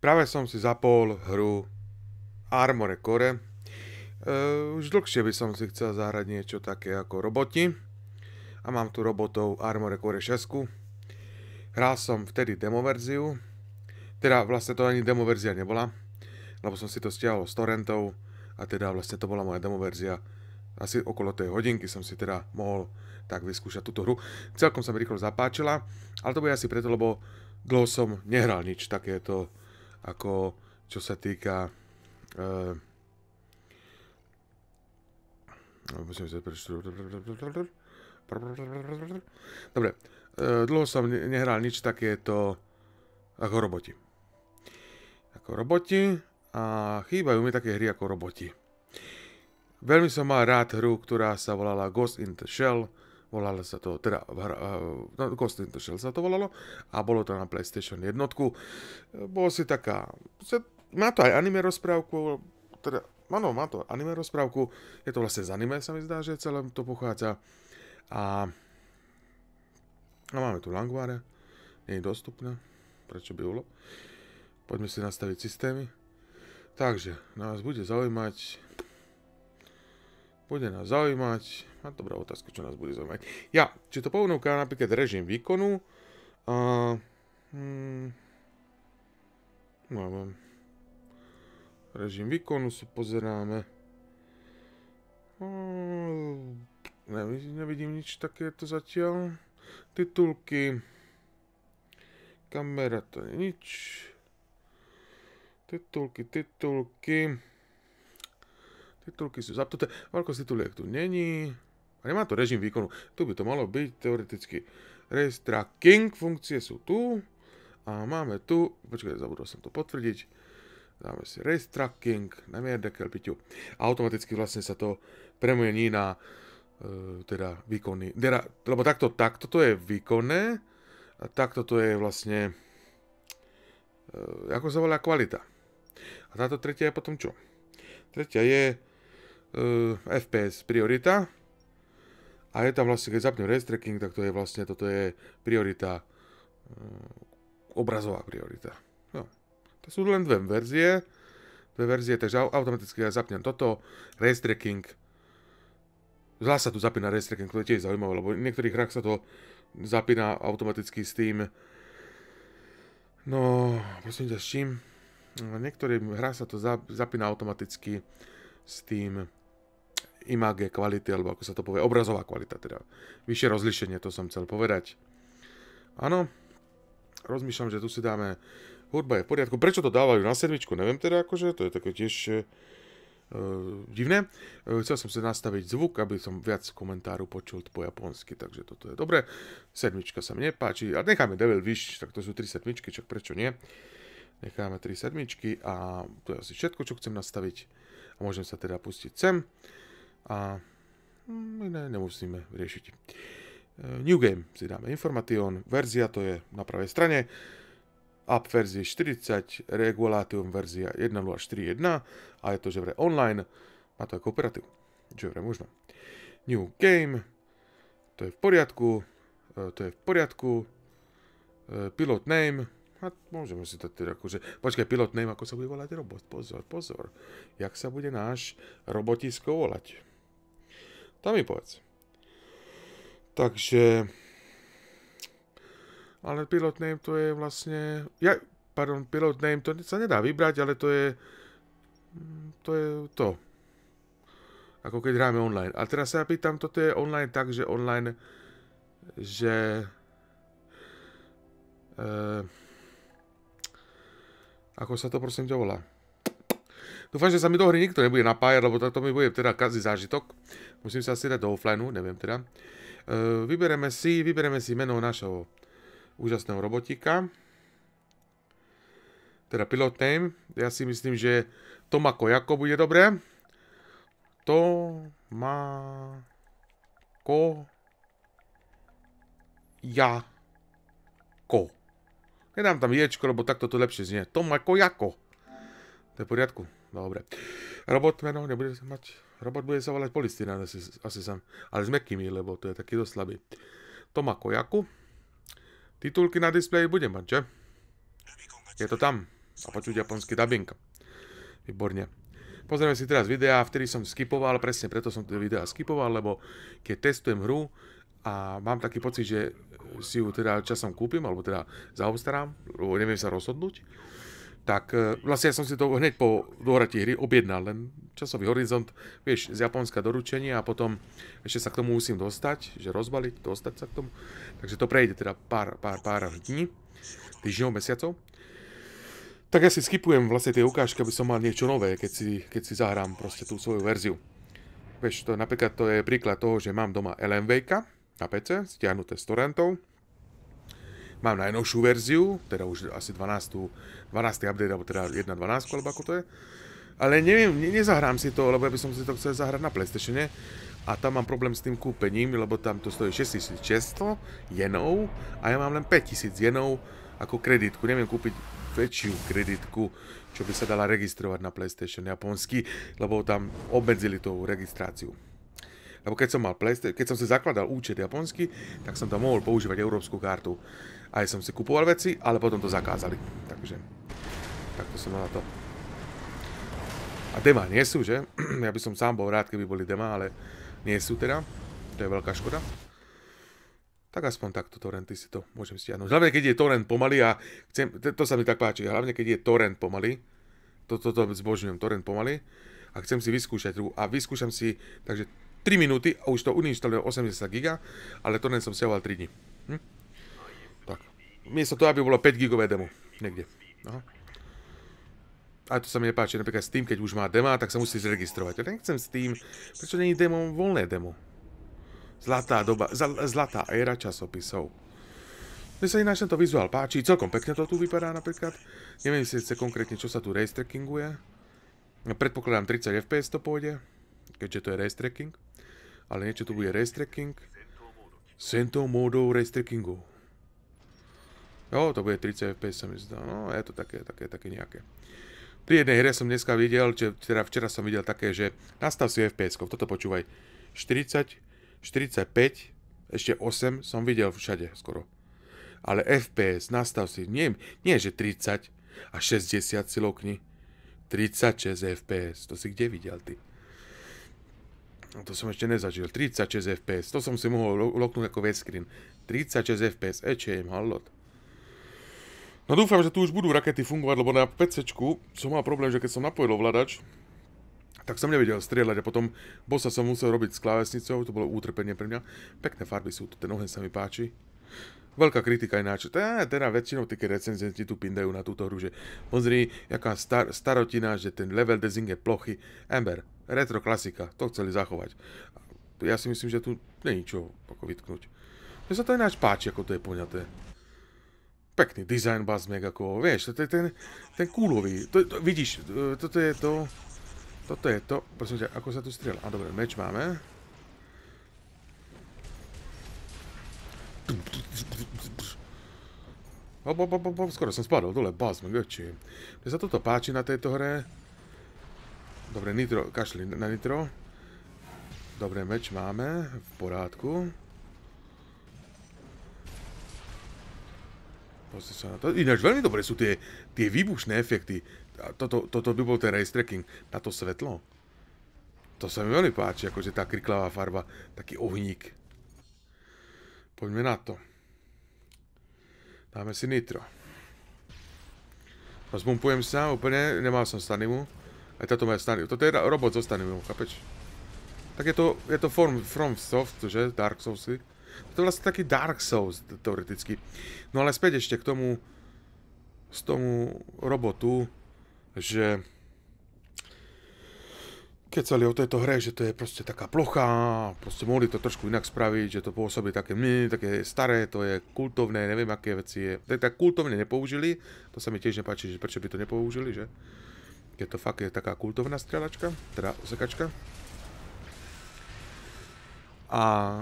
Práve som si zapol hru Armored Core. Už dlhšie by som si chcel zahrať niečo také ako roboti. A mám tu robotov Armored Core 6. Hral som vtedy demo verziu. Teda vlastne to ani demo verzia nebola, lebo som si to stiahol z torrentov a teda vlastne to bola moja demo verzia. Asi okolo tej hodinky som si teda mohol tak vyskúšať túto hru. Celkom sa mi rýchlo zapáčila, ale to bude asi preto, lebo dlho som nehral nič takéto, ako čo sa týka dobre, dlho som nehral nič takéto ako roboti. A chýbajú mi také hry ako roboti. Veľmi som mal rád hru, ktorá sa volala Ghost in the Shell. Volalo sa to, teda Ghost in the Shell sa to volalo a bolo to na PlayStation 1. Bolo si taká, má to aj anime rozprávku, teda, áno, má to anime rozprávku, je to vlastne z anime, sa mi zdá, že celé to pochádza. A máme tu Langware, nie je dostupné, prečo by bolo. Poďme si nastaviť systémy. Takže, nás bude zaujímať, a dobrá otázka, čo nás bude zaujímať. Či to ponúka napríklad režim výkonu. Režim výkonu si pozeráme. Nevidím nič takéto zatiaľ. Titulky. Kamera, to je nič. Titulky sú zapnuté. Veľkosť tituliek tu není. A nemá to režim výkonu. Tu by to malo byť teoreticky. Race tracking funkcie sú tu. A máme tu, počkaj, zabudol som to potvrdiť. Dáme si race tracking, namierdekel piťu. Automaticky vlastne sa to premení na teda výkony. Lebo takto to je výkonné. A takto to je vlastne ako sa volá kvalita. A táto tretia je potom čo? Tretia je FPS priorita. A je tam vlastne, keď zapnem race tracking, tak to je vlastne, toto je priorita, obrazová priorita. No. To sú len dve verzie, takže automaticky ja zapnem toto, race tracking. Zvlášť sa tu zapína race tracking, to je tiež zaujímavé, lebo v niektorých hrách sa to zapína automaticky s tým, no, prosím ťa, s čím? V niektorých hrách sa to zapína automaticky s tým image kvality, alebo ako sa to povie, obrazová kvalita, teda vyššie rozlišenie, to som chcel povedať. Áno, rozmýšľam, že tu si dáme, hudba je v poriadku. Prečo to dávajú na sedmičku, neviem teda, akože, to je také tiež divné. Chcel som si nastaviť zvuk, aby som viac komentáru počul po japonsky, takže toto je dobre. Sedmička sa mi nepáči, a necháme Devil Wish, tak to sú 3 sedmičky, čak prečo nie. Necháme 3 sedmičky a to je asi všetko, čo chcem nastaviť. A môžem sa teda pustiť sem. A iné nemusíme riešiť. New Game si dáme Information, verzia to je na pravej strane. App verzie 40, Regulation verzia 1.0.4.1 a je to že vraj online, má to aj kooperatív, že vraj možno. New Game, to je v poriadku, Pilot Name, a môžeme si to teda akože, počkaj, Pilot Name, ako sa bude volať robot, pozor, jak sa bude náš robotisko volať. To mi povedz. Takže, ale Pilot Name to je vlastne, Pilot Name to sa nedá vybrať, ale to je to. Ako keď hráme online. A teraz sa ja pýtam, toto je online tak, že online, že ako sa to prosím ťa volá? Dúfam, že sa mi do hry nikto nebude napájať, lebo to mi bude teda kazí zážitok. Musím sa asi dať do offlineu, neviem teda. Vybereme si meno našho úžasného robotíka. Teda Pilot Name. Ja si myslím, že Tomako Jako bude dobré. Tomako Jako. Nedám tam ječko, lebo takto to lepšie znie. Tomako Jako. To je v poriadku. Dobre. Robot meno nebude mať. Robot bude sa volať Polistina, asi sam. Ale s mäkkými, lebo to je taký dosť slabý. Tomako Jako. Titulky na displeji budem mať, že? Je to tam. A počuť japonský dubbing. Výborne. Pozrieme si teraz videá, vtedy som skipoval, presne preto som tie videá skipoval, lebo keď testujem hru a mám taký pocit, že si ju teda časom kúpim, alebo teda zaobstarám, lebo neviem sa rozhodnúť, tak vlastne ja som si to hneď po dohratí hry objednal, len časový horizont, vieš, z Japonska doručenie a potom ešte sa k tomu musím dostať, že rozbaliť, dostať sa k tomu. Takže to prejde teda pár dní, týždňov, mesiacov. Tak ja si skipujem vlastne tie ukážky, aby som mal niečo nové, keď si zahrám proste tú svoju verziu. Vieš, napríklad to je príklad toho, že mám doma LMWka na PC, stiahnuté z torrentov. Mám najnovšiu verziu, teda už asi 12. update, alebo teda 1.12, alebo ako to je. Ale neviem, nezahrám si to, lebo ja by som si to chcel zahrať na PlayStatione. A tam mám problém s tým kúpením, lebo tam to stojí 6600 jenov a ja mám len 5000 jenov ako kreditku. Neviem kúpiť väčšiu kreditku, čo by sa dala registrovať na PlayStation japonsky, lebo tam obmedzili tú registráciu. Lebo keď som si zakladal účet japonsky, tak som tam mohol používať európsku kartu. Aj som si kupoval veci, ale potom to zakázali. Takže, takto som na to. A demá nie sú, že? Ja by som sám bol rád, keby boli demá, ale nie sú teda. To je veľká škoda. Tak aspoň takto torrenty si to môžem stiahnuť. Hlavne keď je torrent pomalý a chcem, to sa mi tak páči, hlavne keď je torrent pomalý, toto zbožňujem, torrent pomalý, a chcem si vyskúšať hru a vyskúšam si, takže 3 minúty a už to uninštaluje 80 GB, ale torrent som stiahoval 3 dní. Tak. Miesto toho, aby bolo 5 GB demo. Niekde. Aha. A to sa mi nepáči, napríklad Steam, keď už má demo, tak sa musí zregistrovať. Ja nechcem Steam, prečo nie je demo, voľné demo. Zlatá doba, zlatá éra časopisov. Mne sa ináč tento vizuál páči, celkom pekne to tu vypadá napríklad. Neviem si konkrétne, čo sa tu race trackinguje. Predpokladám 30 FPS to pôjde, keďže to je race tracking. Ale niečo tu bude race tracking. Sento módou race trackingu. Jo, to bude 30 FPS sa mi zdá. No, je to také nejaké. Pri jednej hre som dneska videl, teda včera som videl také, že nastav si FPS-kov, toto počúvaj. 40, 45, ešte 8 som videl všade skoro. Ale FPS, nastav si, nie že 30 a 60 si lokni. 36 FPS, to si kde videl ty? To som ešte nezažil. 36 FPS, to som si mohol loknúť ako screen. 36 FPS, ečem, hallot. No dúfam, že tu už budú rakety fungovať, lebo na PCčku som mal problém, že keď som napojil ovládač, tak som nevedel strieľať a potom bossa som musel robiť s klávesnicou, to bolo útrpenie pre mňa. Pekné farby sú tu, ten oheň sa mi páči. Veľká kritika ináč. Teda väčšinou tí recenzenti tu pindajú na túto hru, že pozri, jaká starotina, že ten level design je plochy. Ember, retro klasika, to chceli zachovať. Ja si myslím, že tu není čo vytknúť. Mne sa to ináč páči, ako to je poňaté. Pekný design bazmek, ako, vieš, to je ten kúlový, vidíš, toto je to, prosím ťa, ako sa tu strieľa, a dobre, meč máme. Skoro som spadol dole, bazmek, oči. Mne sa toto páči na tejto hre. Dobre, nitro, kašli na nitro. Dobre, meč máme, v porádku. Ináč veľmi dobre sú tie výbušné efekty. Toto by bol ten race tracking na to svetlo. To sa mi veľmi páči, akože tá kriklavá farba, taký ohník. Poďme na to. Dáme si nitro. Rozpumpujem sa úplne, nemal som stanimu. Aj táto má stanimu. Toto je robot so stanimu, chápeš? Tak je to From Soft, že? Dark Soulsy. To je vlastne taký Dark Souls, teoreticky. No ale späť ešte k tomu robotu, že keď sa o tejto hre, že to je proste taká plochá, proste mohli to trošku inak spraviť, že to pôsobí také staré, to je kultovné, neviem aké veci je. Tak kultovne nepoužili, to sa mi tiež nepáči, že prečo by to nepoužili, že? Keď to fakt je taká kultovná strieľačka, teda osekačka. A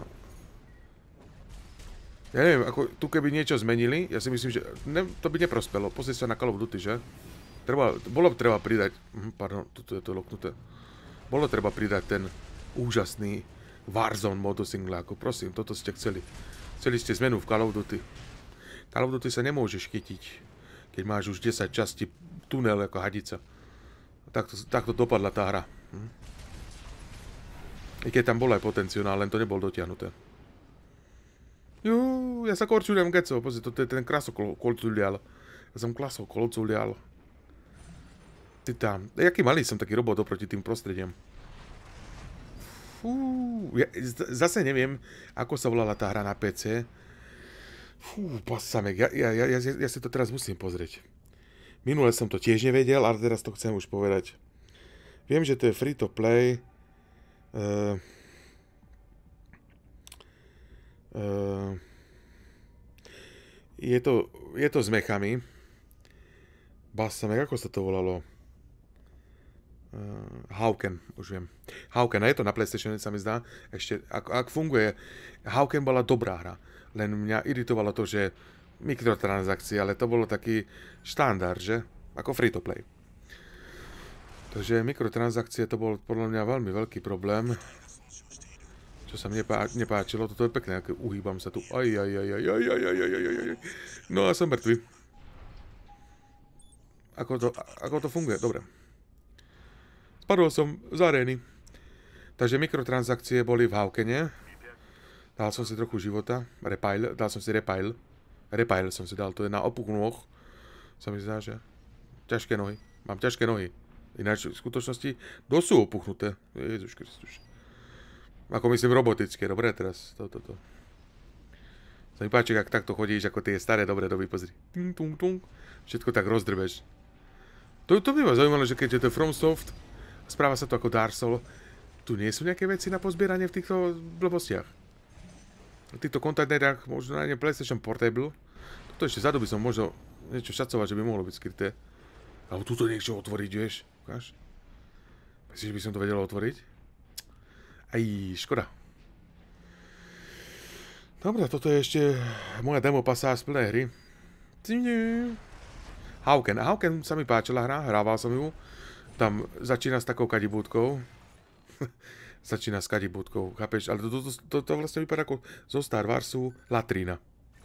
ja neviem, ako tu keby niečo zmenili, ja si myslím, že to by neprospelo. Pozri sa na Call of Duty, že? Bolo by treba pridať, pardon, toto je to loknuté. Bolo treba pridať ten úžasný Warzone modu singla, ako prosím, toto ste chceli. Chceli ste zmenu v Call of Duty. Call of Duty sa nemôžeš chytiť, keď máš už 10 častí tunel ako hadica. Takto dopadla tá hra. I keď tam bol aj potenciál, len to nebol dotiahnuté. Ja sa korčuliam geco, pozri, toto je ten krasokolculial. Ja som klasokolculial. Ty tam, jaký malý som taký robot oproti tým prostrediam. Zase neviem, ako sa volala tá hra na PC. Pasamek, ja si to teraz musím pozrieť. Minule som to tiež nevedel, ale teraz to chcem už povedať. Viem, že to je free to play. Je to s mechami. Pasamek, ako sa to volalo? Hawken, už viem. Hawken, a je to na PlayStation, sa mi zdá. Ešte, ak funguje, Hawken bola dobrá hra. Len mňa iritovalo to, že mikrotransakcie, ale to bolo taký štandard, že? Ako free to play. Takže mikrotransakcie to bol podľa mňa veľmi veľký problém. Čo sa mne nepáčilo. Toto je pekné, ako uhýbam sa tu. No a som mŕtvy. Ako to funguje? Dobre. Spadol som z arény. Takže mikrotransakcie boli v Hawkene. Dal som si trochu života. Dal som si repail. Repail som si dal. To je na opuch nôh. Sa mi zdá, že... Ťažké nohy. Mám ťažké nohy. Ináč v skutočnosti dosť sú opuchnuté. Ježiš Kristus. Ako myslím robotické. Dobre, teraz. Toto. Sa mi páči, ak takto chodíš, ako tie staré dobré doby. Pozri. Ting, tung, tung. Všetko tak rozdrbeš. To by ma zaujímalo, že keď je to FromSoft, správa sa to ako Dark Souls, tu nie sú nejaké veci na pozbieranie v týchto blbostiach. V týchto kontajnerách možno na PlayStation Portable. Toto ešte vzadu by som možno niečo šacovať, že by mohlo byť skryté. Ale tuto niečo otvoriť, vieš? Ukáž? Myslíš, že by som to vedel otvoriť? Aj, škoda. Dobre, toto je ešte moja demo pasáž z plnej hry. Hawken sa mi páčila hra, hrával som ju. Tam začína s takou kadibúdkou. Začína s kadibúdkou, chápeš? Ale to vlastne vypadá ako zo Star Warsu latrína.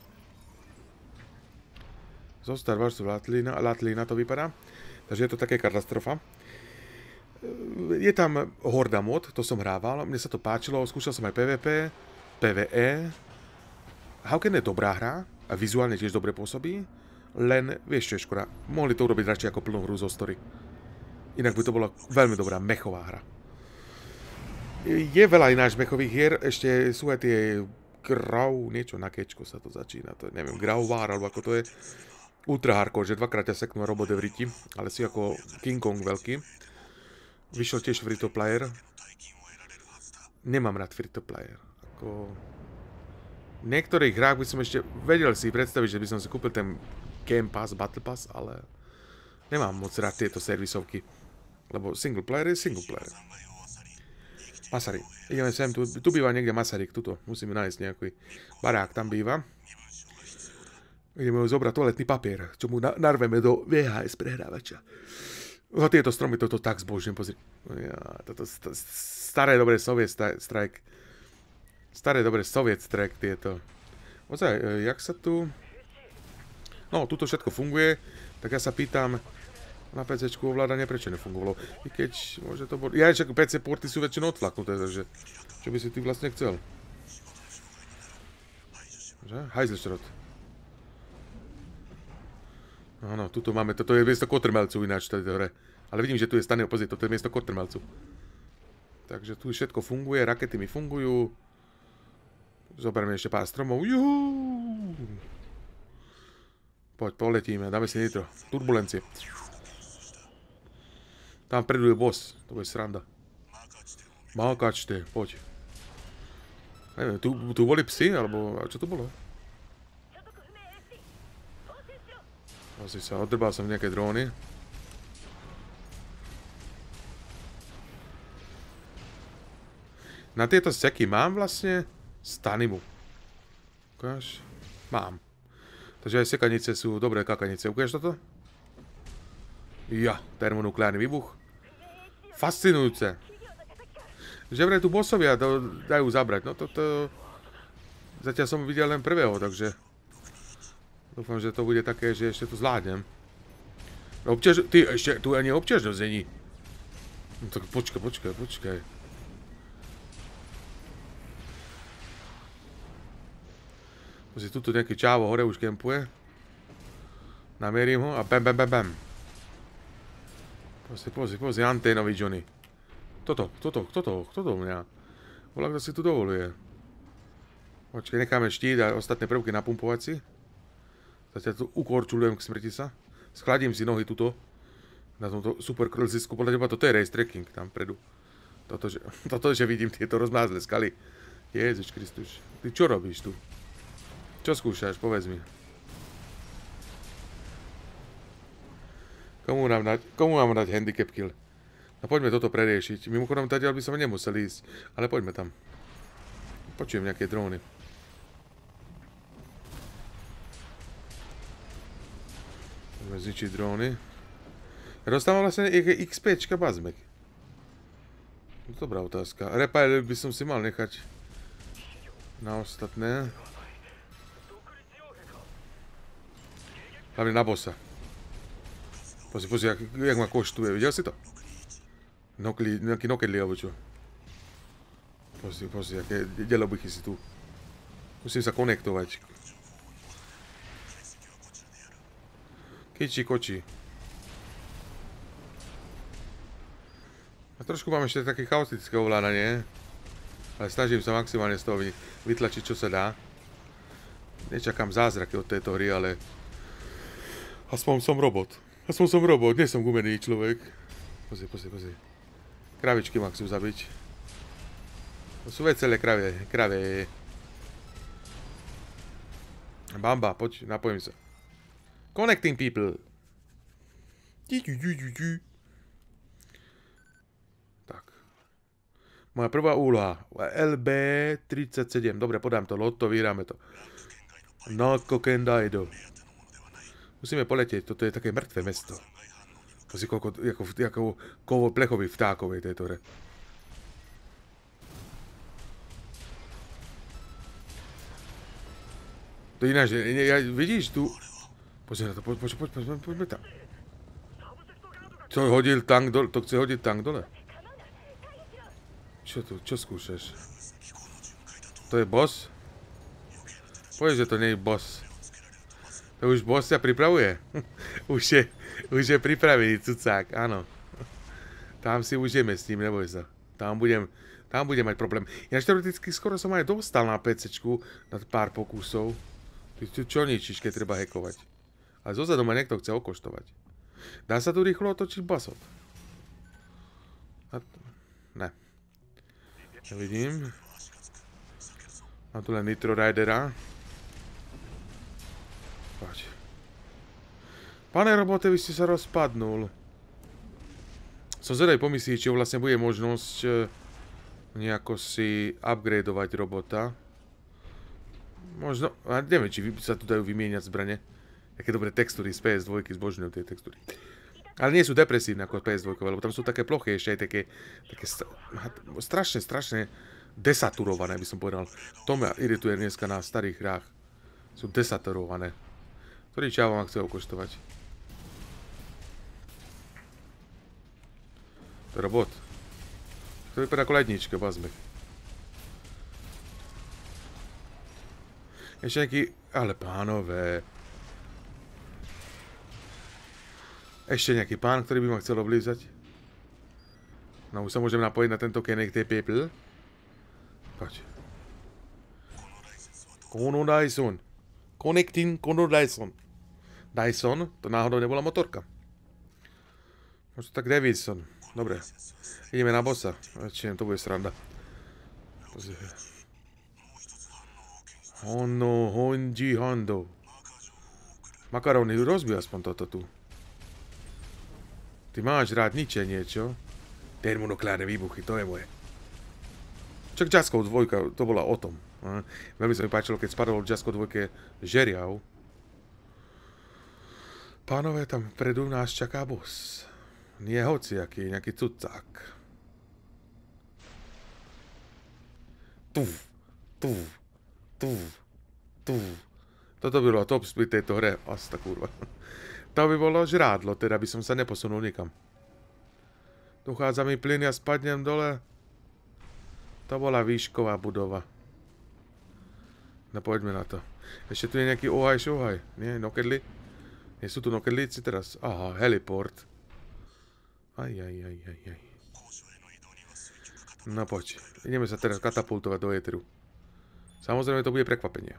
Zo Star Warsu latrína to vypadá. Takže je to také katastrofa. Je tam Horda mod, to som hrával, mne sa to páčilo, skúšal som aj PvP, PvE. Hawken je dobrá hra a vizuálne tiež dobre pôsobí, len vieš čo je škoda, mohli to urobiť radšej ako plnú hru zo story. Inak by to bola veľmi dobrá mechová hra. Je veľa ináč mechových hier, ešte sú aj tie niečo na kečko sa to začína, to je, neviem, Grauvar, alebo ako to je. Ultra hardcore, že dvakrát ťa seknú robot Evriti, ale si ako King Kong veľký. Vyšiel tiež free to player. Nemám rád free to player. Ako... V niektorých hrách by som ešte vedel si predstaviť, že by som si kúpil ten Game Pass, Battle Pass, ale nemám moc rád tieto servisovky. Lebo single player je single player. Masaryk. Ideme sem, tu býva niekde Masaryk, tuto. Musíme nájsť nejaký barák, tam býva. Ideme ho zobrať toaletný papier, čo mu narveme do VHS prehrávača. Tieto stromy, toto tak zbožím, pozri. Toto staré dobré Soviet Strike. Staré dobré Soviet Strike tieto. Ozaj, jak sa tu... No, tuto všetko funguje, tak ja sa pýtam, na PCčku ovládanie prečo nefungovalo. I keď, môže to bolo... Ja, však PC porty sú väčšinou odflaknuté, takže... Čo by si ty vlastne chcel? Že? Hajzlšrot. Áno, tuto máme, toto je miesto kotrmelcu ináč v tejto hre. Ale vidím, že tu je staný opozit, toto je miesto kotrmelcu. Takže tu všetko funguje, rakety mi fungujú. Zoberieme ešte pár stromov. Juhu! Poď, poletíme, dáme si nitro. Turbulencie. Tam vpredu je boss, to bude sranda. Mákačte, poď. Neviem, tu boli psi, alebo čo to bolo? Asi sa odrbal som nejaké dróny. Na tieto seky mám vlastne stanimu. Ukáž? Mám. Takže aj sekanice sú dobré kakanice. Ukáž toto? Ja, termonukleárny výbuch. Fascinujúce. Že vraj tu bossovia to dajú zabrať. No toto... Zatiaľ som videl len prvého, takže... Dúfam, že to bude také, že ešte to zvládnem. Ty, ešte tu ani obťažnosť není. No tak počkaj. Pozri, tuto nejaký čávo hore už kempuje. Namierím ho a bam. Pozri, anténový Johnny. Kto to mňa? Volá, kto si tu dovoluje. Počkej, necháme štít a ostatné prvky napumpovať si. Zatiaľ tu ukorčulujem k smrti sa. Schladím si nohy tuto. Na tomto super krlzisku. Podľa teba toto je race trekking tam predu. Toto, že vidím tieto rozmázle skaly. Ježiš Kristus. Ty čo robíš tu? Čo skúšaš? Povedz mi. Komu mám dať handicap kill? No poďme toto preriešiť. Mimochodom, tadiaľ by som nemusel ísť. Ale poďme tam. Počujem nejaké dróny. Poďme zničiť dróny. Dostávam vlastne XPčka bazmek. Dobrá otázka. Repair by som si mal nechať na ostatné. Hlavne na bossa. Pozri, jak ma koštuje. Videl si to? Nejaký nokedli, alebo čo? Pozri, aké delobichy si tu. Musím sa konektovať. Kiči, koči. A trošku mám ešte také chaotické ovládanie. Ale snažím sa maximálne z toho vytlačiť, čo sa dá. Nečakám zázraky od tejto hry, ale... Aspoň som robot. Nie som gumený človek. Pozri. Kravičky ma chcú zabiť. To sú veselé kravie. Bamba, poď, napojím sa. Connecting people. Tak. Moja prvá úloha. LB37. Dobre, podám to loto, vyhráme to. Nako Kendaido. Musíme poletieť, toto je také mŕtve mesto. Pozri, koľko plechových vtákovej tejto hre. To ináč, vidíš tu? Pozri na to, poďme tam. Čo hodil tank dole? To chce hodiť tank dole? Čo tu, čo skúšaš? To je boss? Povedz, že to nie je boss. To už boss sa pripravuje. už je pripravený cucák, áno. Tam si užijeme s ním, neboj sa. Tam budem mať problém. Ináč teoreticky skoro som aj dostal na PCčku na pár pokusov. Ty čo ničíš, keď treba hackovať? Ale zozadu ma niekto chce okoštovať. Dá sa tu rýchlo otočiť basot? Ne. Nevidím. Mám tu len Nitro Ridera. Poď. Pane robote, vy ste sa rozpadnul. Som zvedavý po misii, či vlastne bude možnosť nejako si upgradeovať robota. Možno, a neviem, či sa tu dajú vymieňať zbrane. Aké dobré textúry z PS2 zbožňujú tie textúry. Ale nie sú depresívne ako PS2, lebo tam sú také plochy ešte aj také strašne desaturované, by som povedal. To ma irituje dneska na starých hrách. Sú desaturované. Ktorý čávo ma chce okoštovať? To je robot. To vypadá ako lednička, bazmek. Ešte nejaký... Ale pánové. Ešte nejaký pán, ktorý by ma chcel oblízať? No už sa môžem napojiť na tento Connected People. Poď. Kono Dyson. Connecting Kono Dyson. Dyson? To náhodou nebola motorka. Možno tak Davidson. Dobre. Ideme na bossa. Či to bude sranda. Honno, Honji Hondo. Makaróny, rozbij aspoň toto tu. Ty máš rád ničenie, čo? Termonukleárne výbuchy, to je moje. Čak Jaskov 2, to bola o tom. Veľmi sa mi páčilo, keď spadol v Jaskov 2 žeriav. Pánové, tam vpredu nás čaká boss. Nie hociaký, nejaký cucák. Toto bylo top speed tejto hre. Asta kurva. To by bolo žrádlo, teda by som sa neposunul nikam. Dochádza mi plyn, ja spadnem dole. To bola výšková budova. No poďme na to. Ešte tu je nejaký ohaj šohaj. Nie, nokedli? Nie sú tu nokedlíci teraz? Aha, heliport. Aj. No poď. Ideme sa teraz katapultovať do éteru. Samozrejme to bude prekvapenie.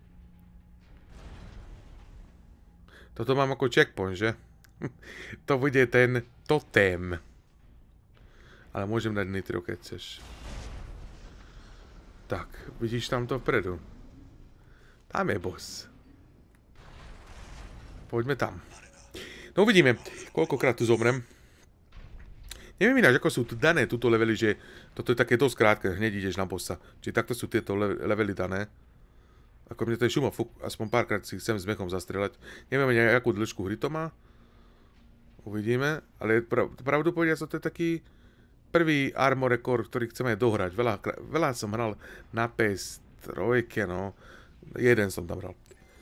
Toto mám ako checkpoint, že? To bude ten totém. Ale môžem dať nitro, keď chceš. Tak, vidíš tam to vpredu? Tam je boss. Poďme tam. No uvidíme, koľkokrát tu zomrem. Neviem ináč, ako sú tu dané túto levely, že toto je také dosť krátke, hneď ideš na bossa. Čiže takto sú tieto levely dané. Ako mne to je šumo, aspoň párkrát si chcem s mechom zastrelať. Neviem ani akú dĺžku hry to má. Uvidíme, ale pravdu povediac, to je taký prvý Armor Record, ktorý chcem aj dohrať. Veľa som hral na PS3, no. Jeden som tam hral.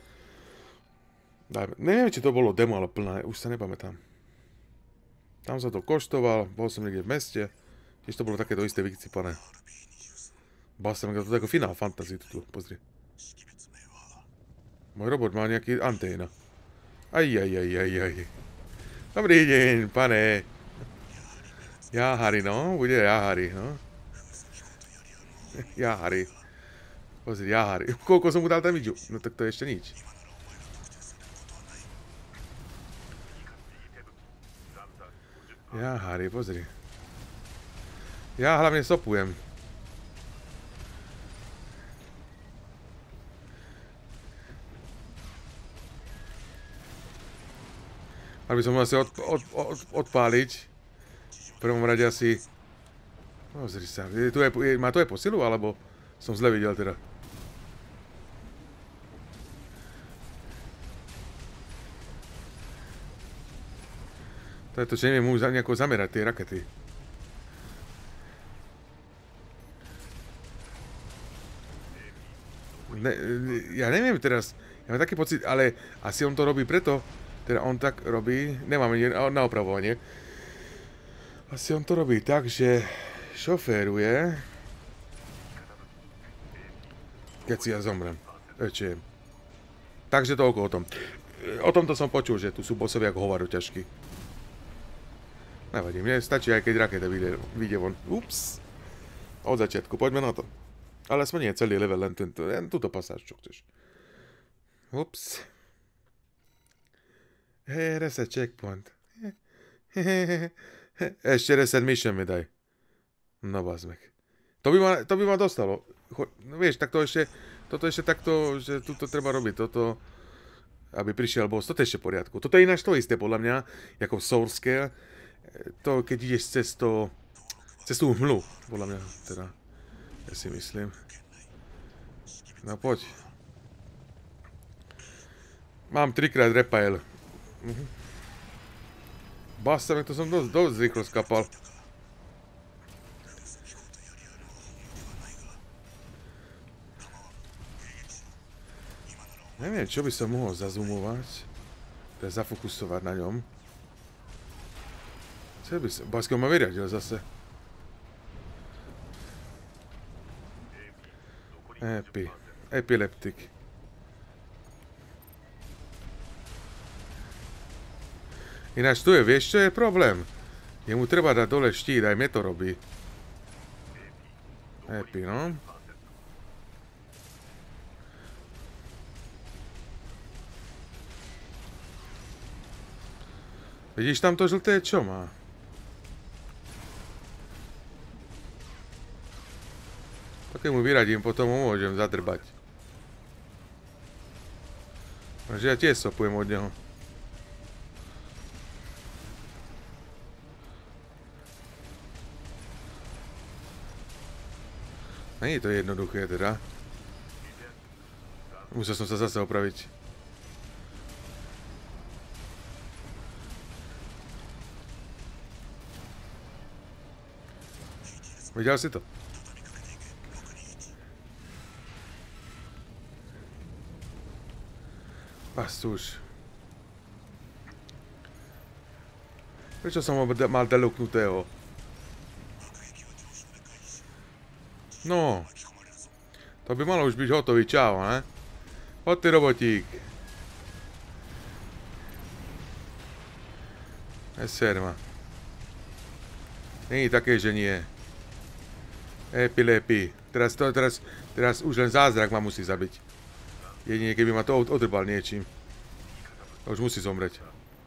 Neviem, či to bolo demo, ale plné, už sa nepamätám. Tam sa to koštoval, bol som niekde v meste. Tiež to bolo takéto isté vysypané. Basta, to je ako Final Fantasy tu, pozri. Môj robot má nejaký anténa. Aj. Dobrý deň, pane. Jáhari, no, bude Jáhari, no. Jáhari. Pozri, Jáhari. Koľko som mu dal tam vidžu? No tak to je ešte nič. Jáhari, pozri. Ja hlavne stopujem. Mal by som ho asi odpáliť. V prvom rade asi... Pozri sa, má to aj posilu, alebo som zle videl teda? To je to, že neviem mu nejako zamerať tie rakety. Ja neviem teraz, ja mám taký pocit, ale asi on to robí preto, teda on tak robí, nemám na opravovanie. Asi on to robí tak, že šoféruje, keď si ja zomrem. Takže toľko o tom. O tomto som počul, že tu sú bossovia ako hovado ťažkí. Nevadí, mne stačí aj keď raketa vyjde von. Ups. Od začiatku, poďme na to. Ale aspoň nie celý level, len túto pasáž, čo chceš. Ups. Hej, reset checkpoint. Ešte reset mission mi daj. No bazmek. To by ma dostalo. Vieš, tak to ešte, toto ešte takto, že tuto treba robiť, toto, aby prišiel boss, toto je ešte v poriadku. Toto je ináč to isté, podľa mňa, ako v Soulscale. To, keď ideš cez tú hmlu, podľa mňa, teda, ja si myslím. No poď. Mám 3-krát repail. Basta, to som dosť rýchlo skapal. Neviem, čo by som mohol zazoomovať. Teda zafokusovať na ňom. Chcel by som... Basko ma vyriadil zase. Epileptik. Ináč tu je, vieš čo je problém? Jemu treba dať dole štít, aj mne to robí. Epi, no. Vidíš tam to žlté, čo má? Tak mu vyradím, potom ho môžem zadrbať. Takže ja tiež sopujem od neho. Není to jednoduché teda. Musel som sa zase opraviť. Videl si to? Pastúš. Prečo som ho mal deluknutého? No. To by malo už byť hotový, čau, ne? Poď ty, robotík. Neser ma. Není také, že nie. Epilepii. Teraz už len zázrak ma musí zabiť. Jedine, keby ma to odrbal niečím. To už musí zomreť.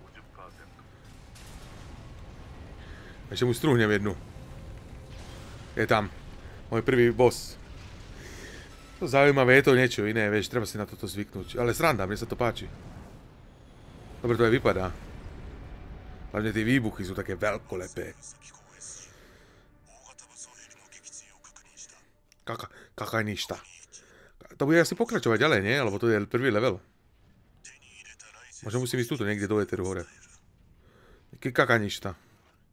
Ešte mu strúhnem jednu. Je tam. Môj prvý boss. To zaujímavé, je to niečo iné, vieš, treba si na toto zvyknúť. Ale sranda, mne sa to páči. Dobre to aj vypadá. Hlavne tie výbuchy sú také veľkolepé. Kakajništa. To bude asi pokračovať ďalej, nie? Lebo to je prvý level. Možno musím ísť túto niekde do éteru hore. Kakajništa.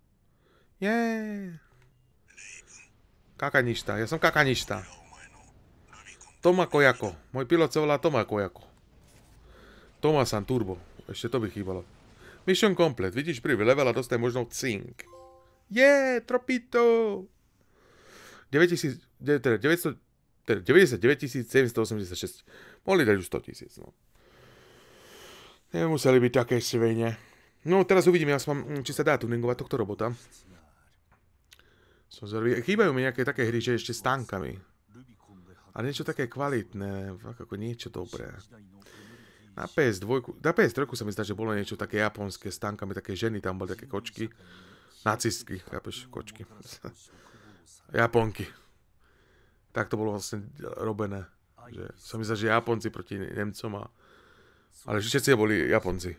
Kakajništa, ja som kakajništa. Toma Kojako. Môj pilot sa volá Toma Kojako. Toma-san Turbo. Ešte to by chýbalo. Mission complete. Vidíš prvý level a dostaje možno cink. Tropito! 99 786. Mohli dať už 100 000, no. Nemuseli byť také svine. No, teraz uvidíme, či sa dá tuningovať tohto robota. Chýbajú mi nejaké také hry, že ešte s tankami. Ale niečo také kvalitné, ako niečo dobré. Na PS3 sa mi zdá, že bolo niečo také japonské s tankami, také ženy, tam boli také kočky. Nacistky, chápeš, kočky. Japonky. Tak to bolo vlastne robené. Že sa mi zdá, že Japonci proti Nemcom ale všetci boli Japonci.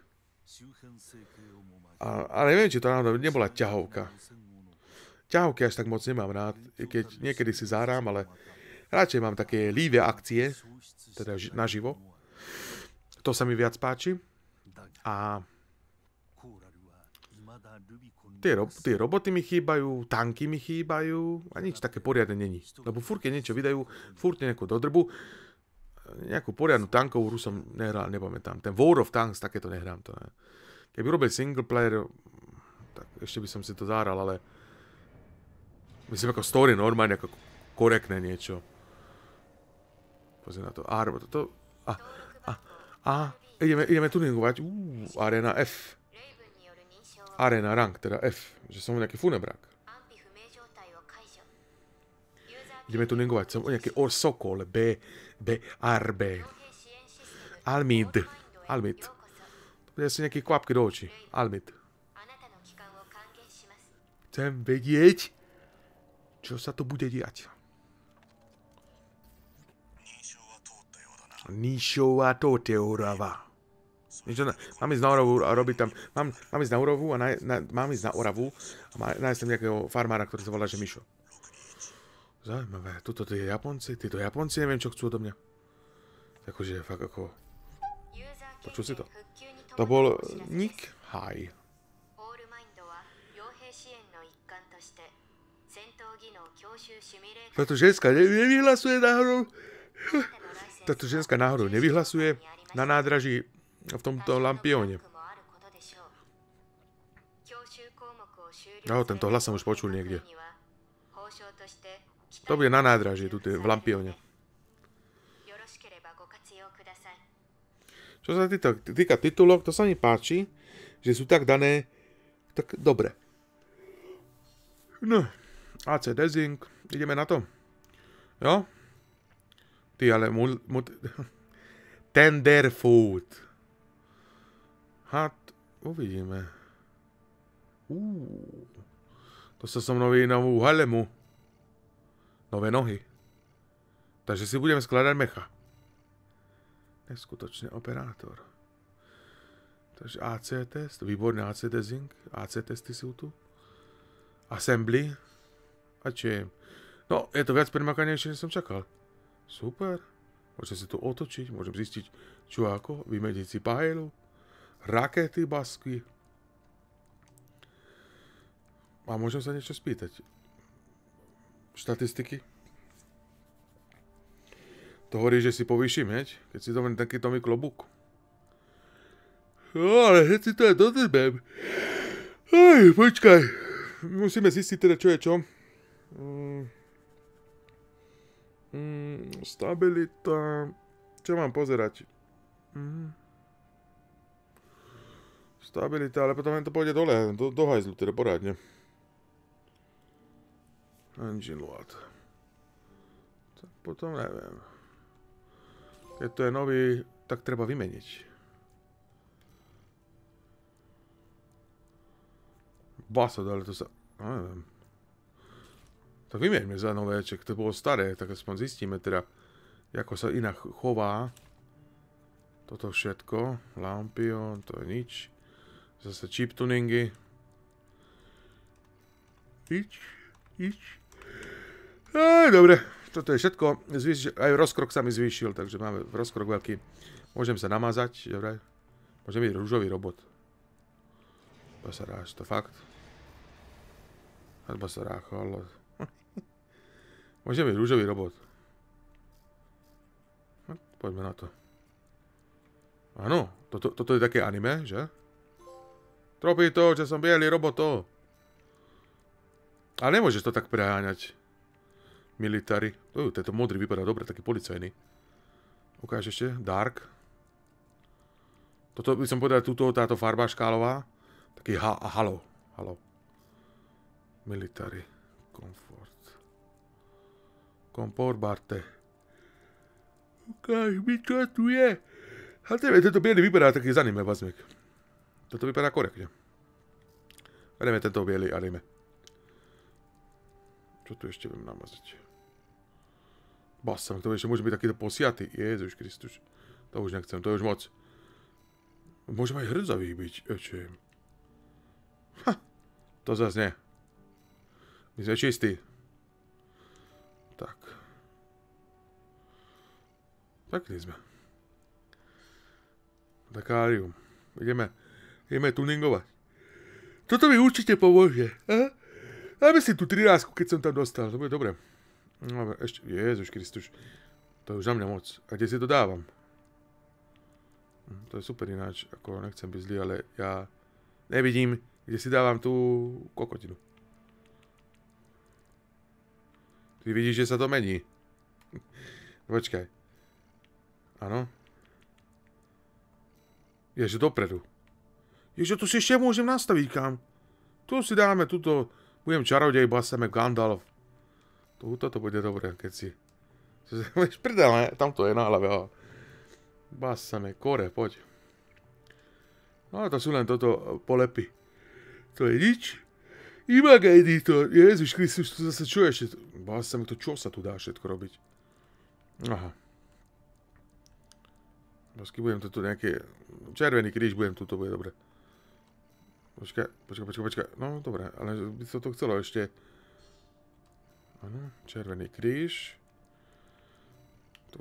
Ale neviem, či to náhodou nebola ťahovka. Ťahovky až tak moc nemám rád, keď niekedy si zahrám, ale radšej mám také live akcie, teda naživo. To sa mi viac páči. A tie roboty mi chýbajú, tanky mi chýbajú a nič také poriadne není. Lebo furt keď niečo vydajú, furt nejakú dodrbu, nejakú poriadnu tankovú hru som nehral, nepamätám. Ten War of Tanks, takéto nehrám. To ne. Keby robil single player, tak ešte by som si to zahral, ale myslím ako story normálne, ako korektné niečo. Pozri na to. Ideme tuningovať. Arena F. Arena rank, teda F. Že som nejaký funebrák. Ideme tuningovať. Som nejaký Sokol. RB. Almid. To bude asi nejaký kvapky do očí. Almid. Chcem vedieť, čo sa to bude diať. Níšová to teorava. Mám ísť na Oravu a robiť tam... Mám ísť na Oravu a nájsť tam nejakého farmára, ktorý sa volá, že Mišo. Zaujímavé. Títo Japonci neviem, čo chcú odo mňa. Takže fakt ako... Počul si to? To bol Nick High. Táto ženská nevyhlasuje náhodou. Táto ženská náhodou nevyhlasuje na nádraží v tomto lampióne. Tento hlas som už počul niekde. To bude na nádraží, tu v lampióne. Čo sa týka titulok, to sa mi páči, že sú tak dané, tak dobre. No, AC Desync, ideme na to. Jo? Ty, ale Tenderfoot. Uvidíme. To sa som novú halemu. Nové nohy. Takže si budeme skladať mecha. Neskutočný operátor. Takže AC test. Výborný AC Desync. AC testy sú tu. Assembly. A čo? No, je to viac premakanejšie, než som čakal. Super. Môžem si to otočiť. Môžem zistiť, čo ako. Vymeniť si pajelu. Rakety, basky. A môžem sa niečo spýtať. Štatistiky. To hovorí, že si povýšim, heď? Keď si dovolím takýto mi klobúk. No, ale keď si to aj dodrbem. Hej, počkaj. Musíme zistiť teda, čo je čo. Stabilita. Čo mám pozerať? Stabilita, ale potom to pôjde dole. Do hajzlu teda porádne. Engine load. Tak potom neviem. Keď to je nový, tak treba vymeniť. Basa, ale to sa... neviem. Tak vymeňme za nové, čak to bolo staré, tak aspoň zistíme teda, ako sa inak chová. Toto všetko. Lampion, to je nič. Zase chip tuningy. Nič. Dobre, toto je všetko. Aj rozkrok sa mi zvýšil, takže máme rozkrok veľký. Môžem sa namazať, dobre. Môžem byť rúžový robot. Basaráš, to fakt. Basaráš, ale... Môžem byť rúžový robot. Poďme na to. Áno, toto je také anime, že? Tropí to, že som bielý robot, to. Ale nemôžeš to tak preháňať. Military. Tento modrý vypadá dobre, taký policajný. Ukáž ešte. Dark. Toto by som povedal, táto farba škálová. Taký halo. Military. Komfort barte. Ukáž mi, čo tu je. A tento bielý vypadá taký z anime, bazmek. Toto vypadá korektne. Bereme tento bielý anime. Čo tu ešte budem namazať? Basam, to ešte môže byť takýto posiatý. Ježiš Kristus. To už nechcem, to je už moc. Môžem aj hrdzavý byť. To zase nie. My sme čistí. Tak. Pekný sme. Takárium. Ideme tuningovať. Toto mi určite pomôže. Dáme si tú 13, keď som tam dostal. To bude dobre. No, ešte, Ježiš Kristus. To je už na mňa moc. A kde si to dávam? To je super ináč. Ako nechcem byť zlý, ale ja nevidím, kde si dávam tú kokotinu. Ty vidíš, že sa to mení. Počkaj. Áno. Ježe dopredu. Ježe, to si ešte môžem nastaviť, kam. Tu si dáme, tuto. Budem čarodej, baseme Gandalf. Toto bude dobré, keď si... Prdele, tamto je na hlave. Baseme, kore, poď. No to sú len toto polepy. To je nič. Imag editor. Ježiš Kristus, to zase čo ešte? Baseme, to čo sa tu dá všetko robiť? Aha. Vlastne budem tu nejaké... Červený kríž budem tu, to bude dobre. Počkaj. No, dobre, ale by sa to chcelo ešte... Áno, červený kríž. Tu.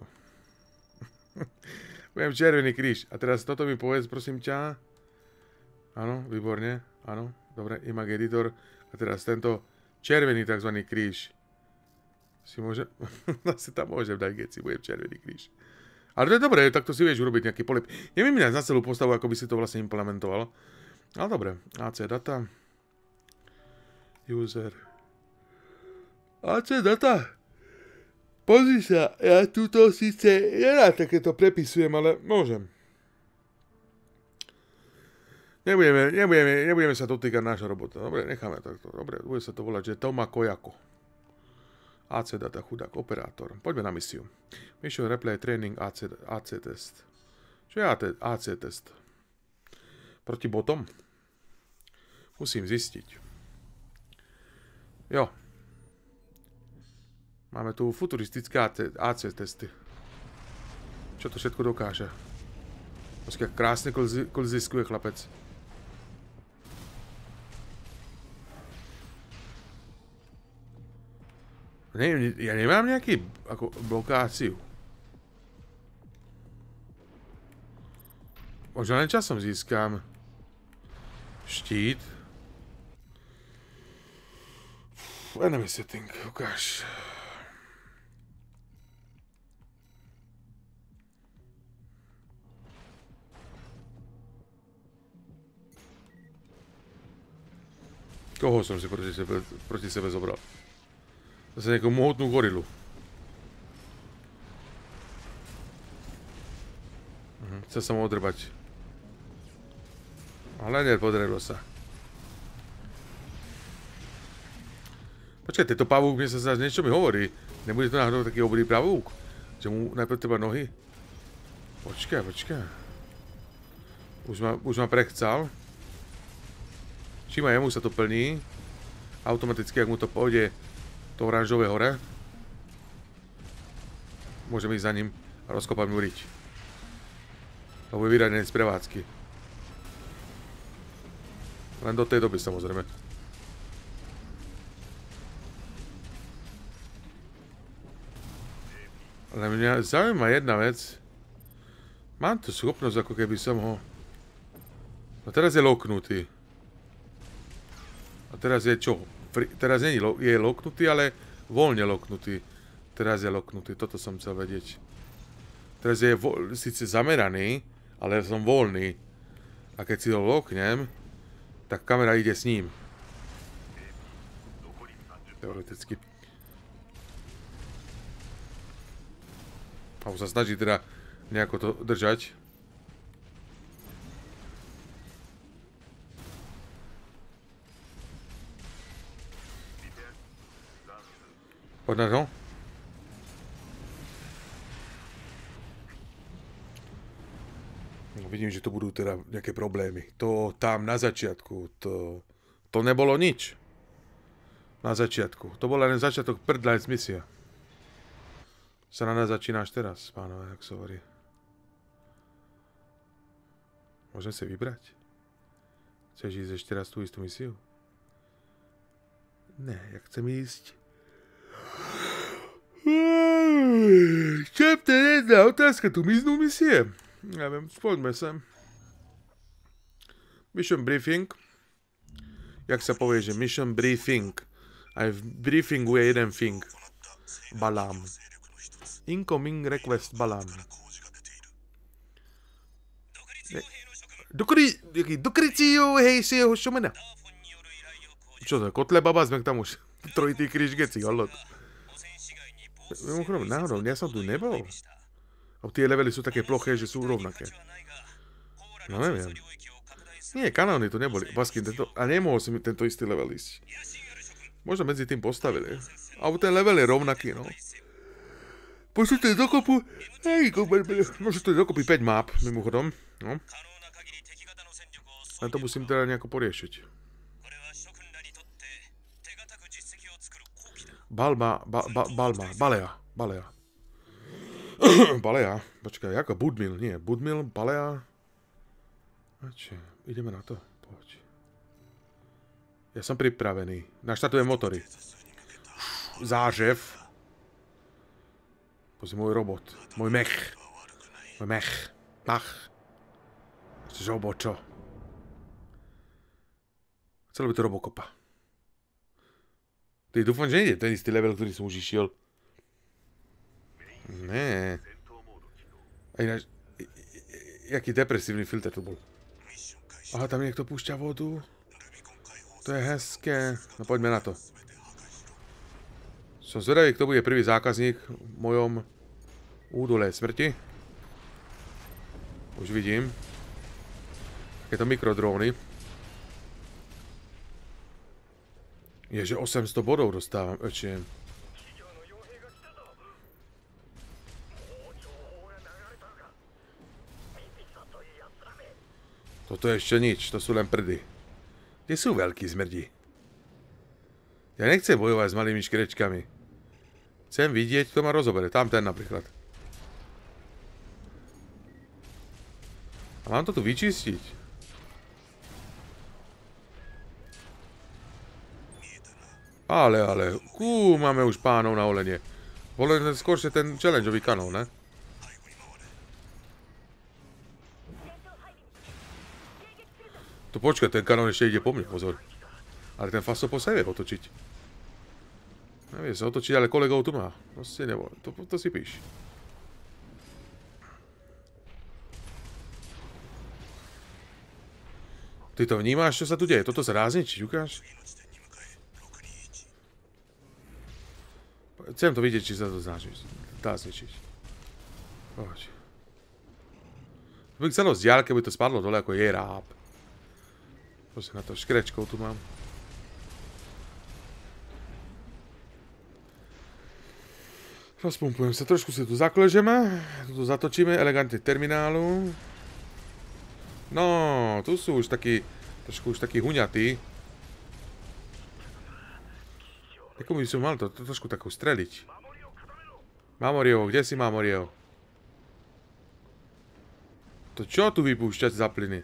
Budem červený kríž. A teraz toto mi povedz, prosím ťa. Áno, výborne. Áno, dobre, imag editor. A teraz tento červený takzvaný kríž. Si môžem... Asi tam môžem dať, keď si budem červený kríž. Ale to je dobré, takto si vieš urobiť nejaký polip. Neviem na celú postavu, ako by si to vlastne implementoval. Ale dobre, AC data. User. AC data. Pozri sa, ja túto síce nerád takéto prepisujem, ale môžem. Nebudeme sa dotýkať nášho robota. Dobre, necháme takto. Dobre, bude sa to volať, že Toma Kojako. AC data, chudák, operátor. Poďme na misiu. Mission replay training AC test. Čo je AC test? Proti botom? Musím zistiť. Jo. Máme tu futuristické AC testy. Čo to všetko dokáže? Počkaj, krásne klziskuje chlapec. Ja nemám nejaký ako blokáciu. Možno len časom získam štít. Enemy setting, ukáž. Koho som si proti sebe zobral? Zase nejakú mohutnú gorilu. Chcel som ho odrbať. Ale nepodrelo sa. Počkaj, tento pavúk, mne sa zase niečo mi hovorí. Nebude to náhodou taký obrý pavúk? Že mu najprv treba nohy? Počkaj. Už ma prechcal. Čím aj jemu sa to plní. Automaticky, ak mu to pôjde to oranžové hore. Môžem ísť za ním a rozkopať mu riť. Lebo je vyradený z prevádzky. Len do tej doby, samozrejme. Ale mňa zaujíma jedna vec. Mám tu schopnosť, ako keby som ho... No teraz je loknutý. A teraz je čo? Teraz nie je loknutý, ale voľne loknutý. Teraz je loknutý, toto som chcel vedieť. Teraz je síce zameraný, ale som voľný. A keď si ho loknem, tak kamera ide s ním. Teoreticky. A už sa snaží teda nejako to držať. Poď na to. No, vidím, že tu budú teda nejaké problémy. To tam na začiatku, to nebolo nič. Na začiatku. To bol len začiatok Prdlines misia. Sa na nás začínáš teraz, pánové, jak sa hovorí. Môžem si vybrať? Chceš ísť ešte raz tú istú misiu? Ne, ja chcem ísť. Chapter 1, otázka, tu miznú misie. Neviem, poďme sem. Mission briefing. Jak sa povie, že mission briefing. Aj v briefingu je jeden thing. Balam. Incoming request Balam. Dokryciu, hej, si jeho šomena. Čo to je, Kotlebaba? Sme tam už trojitý kríž geci, ale... Mimochodom, náhodou, ja som tu nebol. A tie levely sú také ploché, že sú rovnaké. No neviem. Nie, kanóny tu neboli. A nemohol si mi tento istý level ísť. Možno medzi tým postavili. Alebo ten level je rovnaký, no. Možno to je dokopu... Možno to je dokopy 5 map, mimochodom. No. Len to musím teda nejako poriešiť. Balea. Balea. Počkaj, ako Budmil? Nie, Budmil, Balea. Ideme na to. Poď. Ja som pripravený. Naštartujem motory. Zážev. Pozri, môj robot. Môj mech. Mach. Žobočo. Chcel by to Robocopa. Ty dúfam, že nie je ten istý level, ktorý som už išiel. Né. A ináč... Jaký depresívny filter to bol. Aha, tam niekto púšťa vodu. To je hezké. No poďme na to. Som zvedavý, kto bude prvý zákazník v mojom údole smrti. Už vidím. Je to mikrodróny. Ježe, 800 bodov dostávam. Toto je ešte nič, to sú len prdy. Kde sú veľkí zmrdi? Ja nechcem bojovať s malými škrečkami. Chcem vidieť, kto ma rozobere. Tam ten napríklad. A mám to tu vyčistiť. Ale, máme už pánov na olenie. Bolo skôršie ten challengeový kanón, ne? Tu počkaj, ten kanón ešte ide po mne, pozor. Ale ten Fasopo sa vie otočiť. Nevie sa otočiť, ale kolegov tu má. Proste nebol, to si píš. Ty to vnímáš, čo sa tu deje? Toto sa dá zničiť, ukáž? Chcem to vidieť, či sa to dá zničiť. Poď. To by chcelo z diaľky, by to spadlo dole ako jeráb. Pozri na to, škrečkov tu mám. Rozpumpujem sa, trošku si tu zakležeme. Tu zatočíme elegantne terminálu. No, tu sú už takí, trošku už takí huňatí. Nekomu by som mal to trošku takú streliť. Mamorievo, kde si Mamorievo? To čo tu vypúšťať za plyny?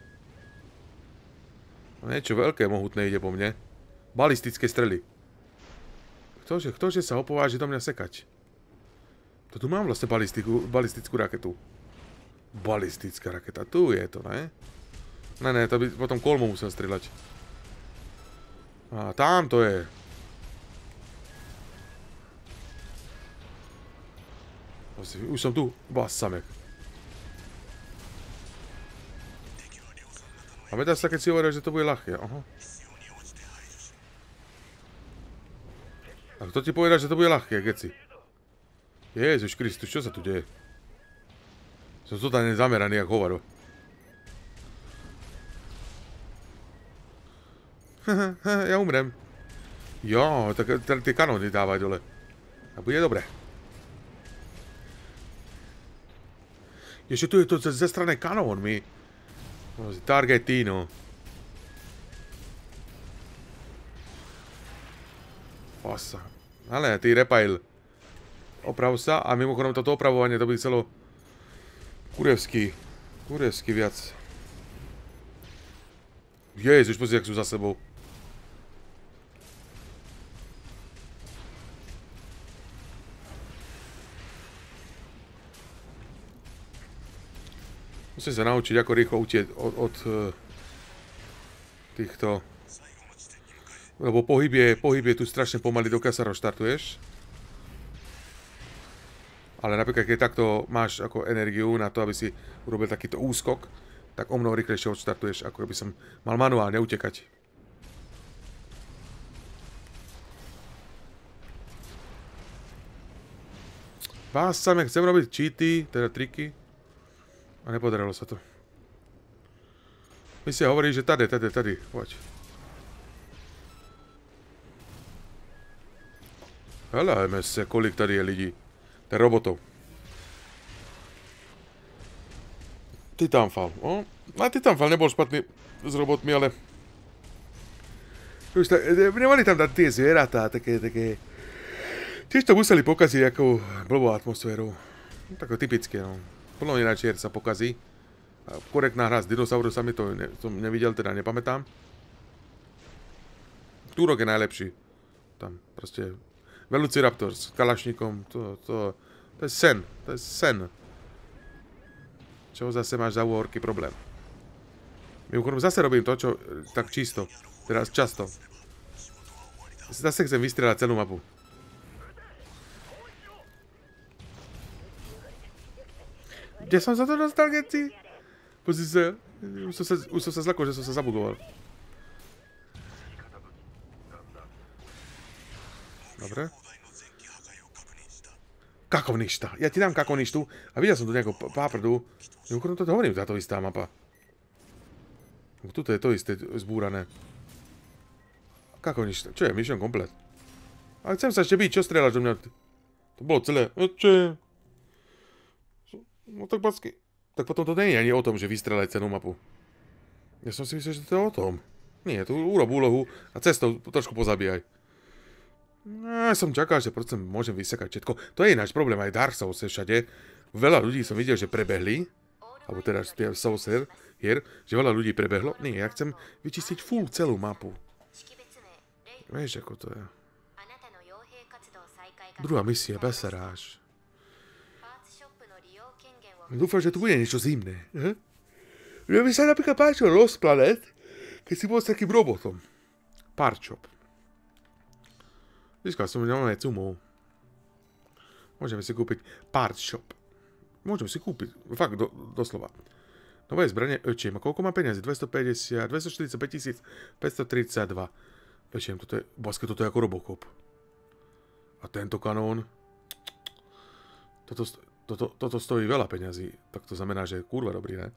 No niečo veľké, mohutné ide po mne. Balistické strely. Ktože sa opováži do mňa sekať? To tu mám vlastne balistickú raketu. Balistická raketa, tu je to, ne? Ne, to by potom kolmo musel strieľať. A tam to je. Už som tu, basamek. A medá sa, keď si hovoril, že to bude ľahké. Aha. A kto ti povedal, že to bude ľahké, geci? Ježiš Kristus, čo sa tu deje? Som totálne zameraný, jak hovaro. Ja umrem. Jo, tak tie kanóny dávaj dole. A bude dobre. Ešte tu je to ze strany kanónmi. Targetino. Pasa. Ale, ty repail. Oprav sa a mimochodom toto opravovanie to by chcelo kurevský viac. Ježiš, pozri, jak sú za sebou. Musím sa naučiť, ako rýchlo utieť od týchto. Lebo pohyb je tu strašne pomaly, dokiaľ sa rozštartuješ. Ale napríklad, keď takto máš ako energiu na to, aby si urobil takýto úskok, tak o mnoho rýchlejšie odštartuješ, ako by som mal manuálne utekať. Vás same chcem robiť cheaty, teda triky. A nepodarilo sa to. Misia hovorí, že tady, poď. Helejme sa, kolik tady je lidí. To je robotov. Titanfall. A Titanfall nebol špatný s robotmi, ale... Nemali tam dať tie zvieratá, také... Tiež to museli pokaziť ako blbou atmosférou. Tako typické, no. Plnomená čier sa pokazí. Korektná hra s dinosaurusami, to som nevidel, teda nepamätám. Turok je najlepší. Tam proste... Velociraptor s kalašníkom, to je sen, to je sen. Čo zase máš za úhorky problém? Mimochodom zase robím to, čo tak čisto, teraz často. Zase chcem vystrieľať celú mapu. Kde som sa to dostal, geci? Pozri sa, už som sa zlakol, že som sa zabugoval. Dobre. Kakovništa. Ja ti dám kakovništu a videl som tu nejakú páprdu. Mimochodom to hovorím, táto istá mapa. Tuto je to isté zbúrané. Kakovništa. Čo je? Mission komplet. Ale chcem sa ešte byť, čo strieľaš do mňa? To bolo celé. Ešte. No tak backy. Tak potom to nie je ani o tom, že vystrelaj celú mapu. Ja som si myslel, že to je o tom. Nie, tu urob úlohu a cestou trošku pozabíjaj. No, ja som čakal, že proste môžem vysekať všetko. To je ináč problém, aj Dark Souls je všade. Veľa ľudí som videl, že prebehli. Alebo teda tie Souls hier, že veľa ľudí prebehlo. Nie, ja chcem vyčistiť full celú mapu. Vieš, ako to je. Druhá misia, Besaráž. Dúfam, že tu bude niečo zimné. Mne by sa napríklad páčil Lost Planet, keď si bol s takým robotom. Parchop. Získal som nové cumov. Môžeme si kúpiť Parchop. Môžeme si kúpiť, fakt, doslova. Nové zbranie, Öčiem. A koľko má peniazy? 250, 245 532. Öčiem, toto je, boské, toto je ako Robocop. A tento kanón. Toto stojí veľa peňazí. Tak to znamená, že je kurva dobrý, ne?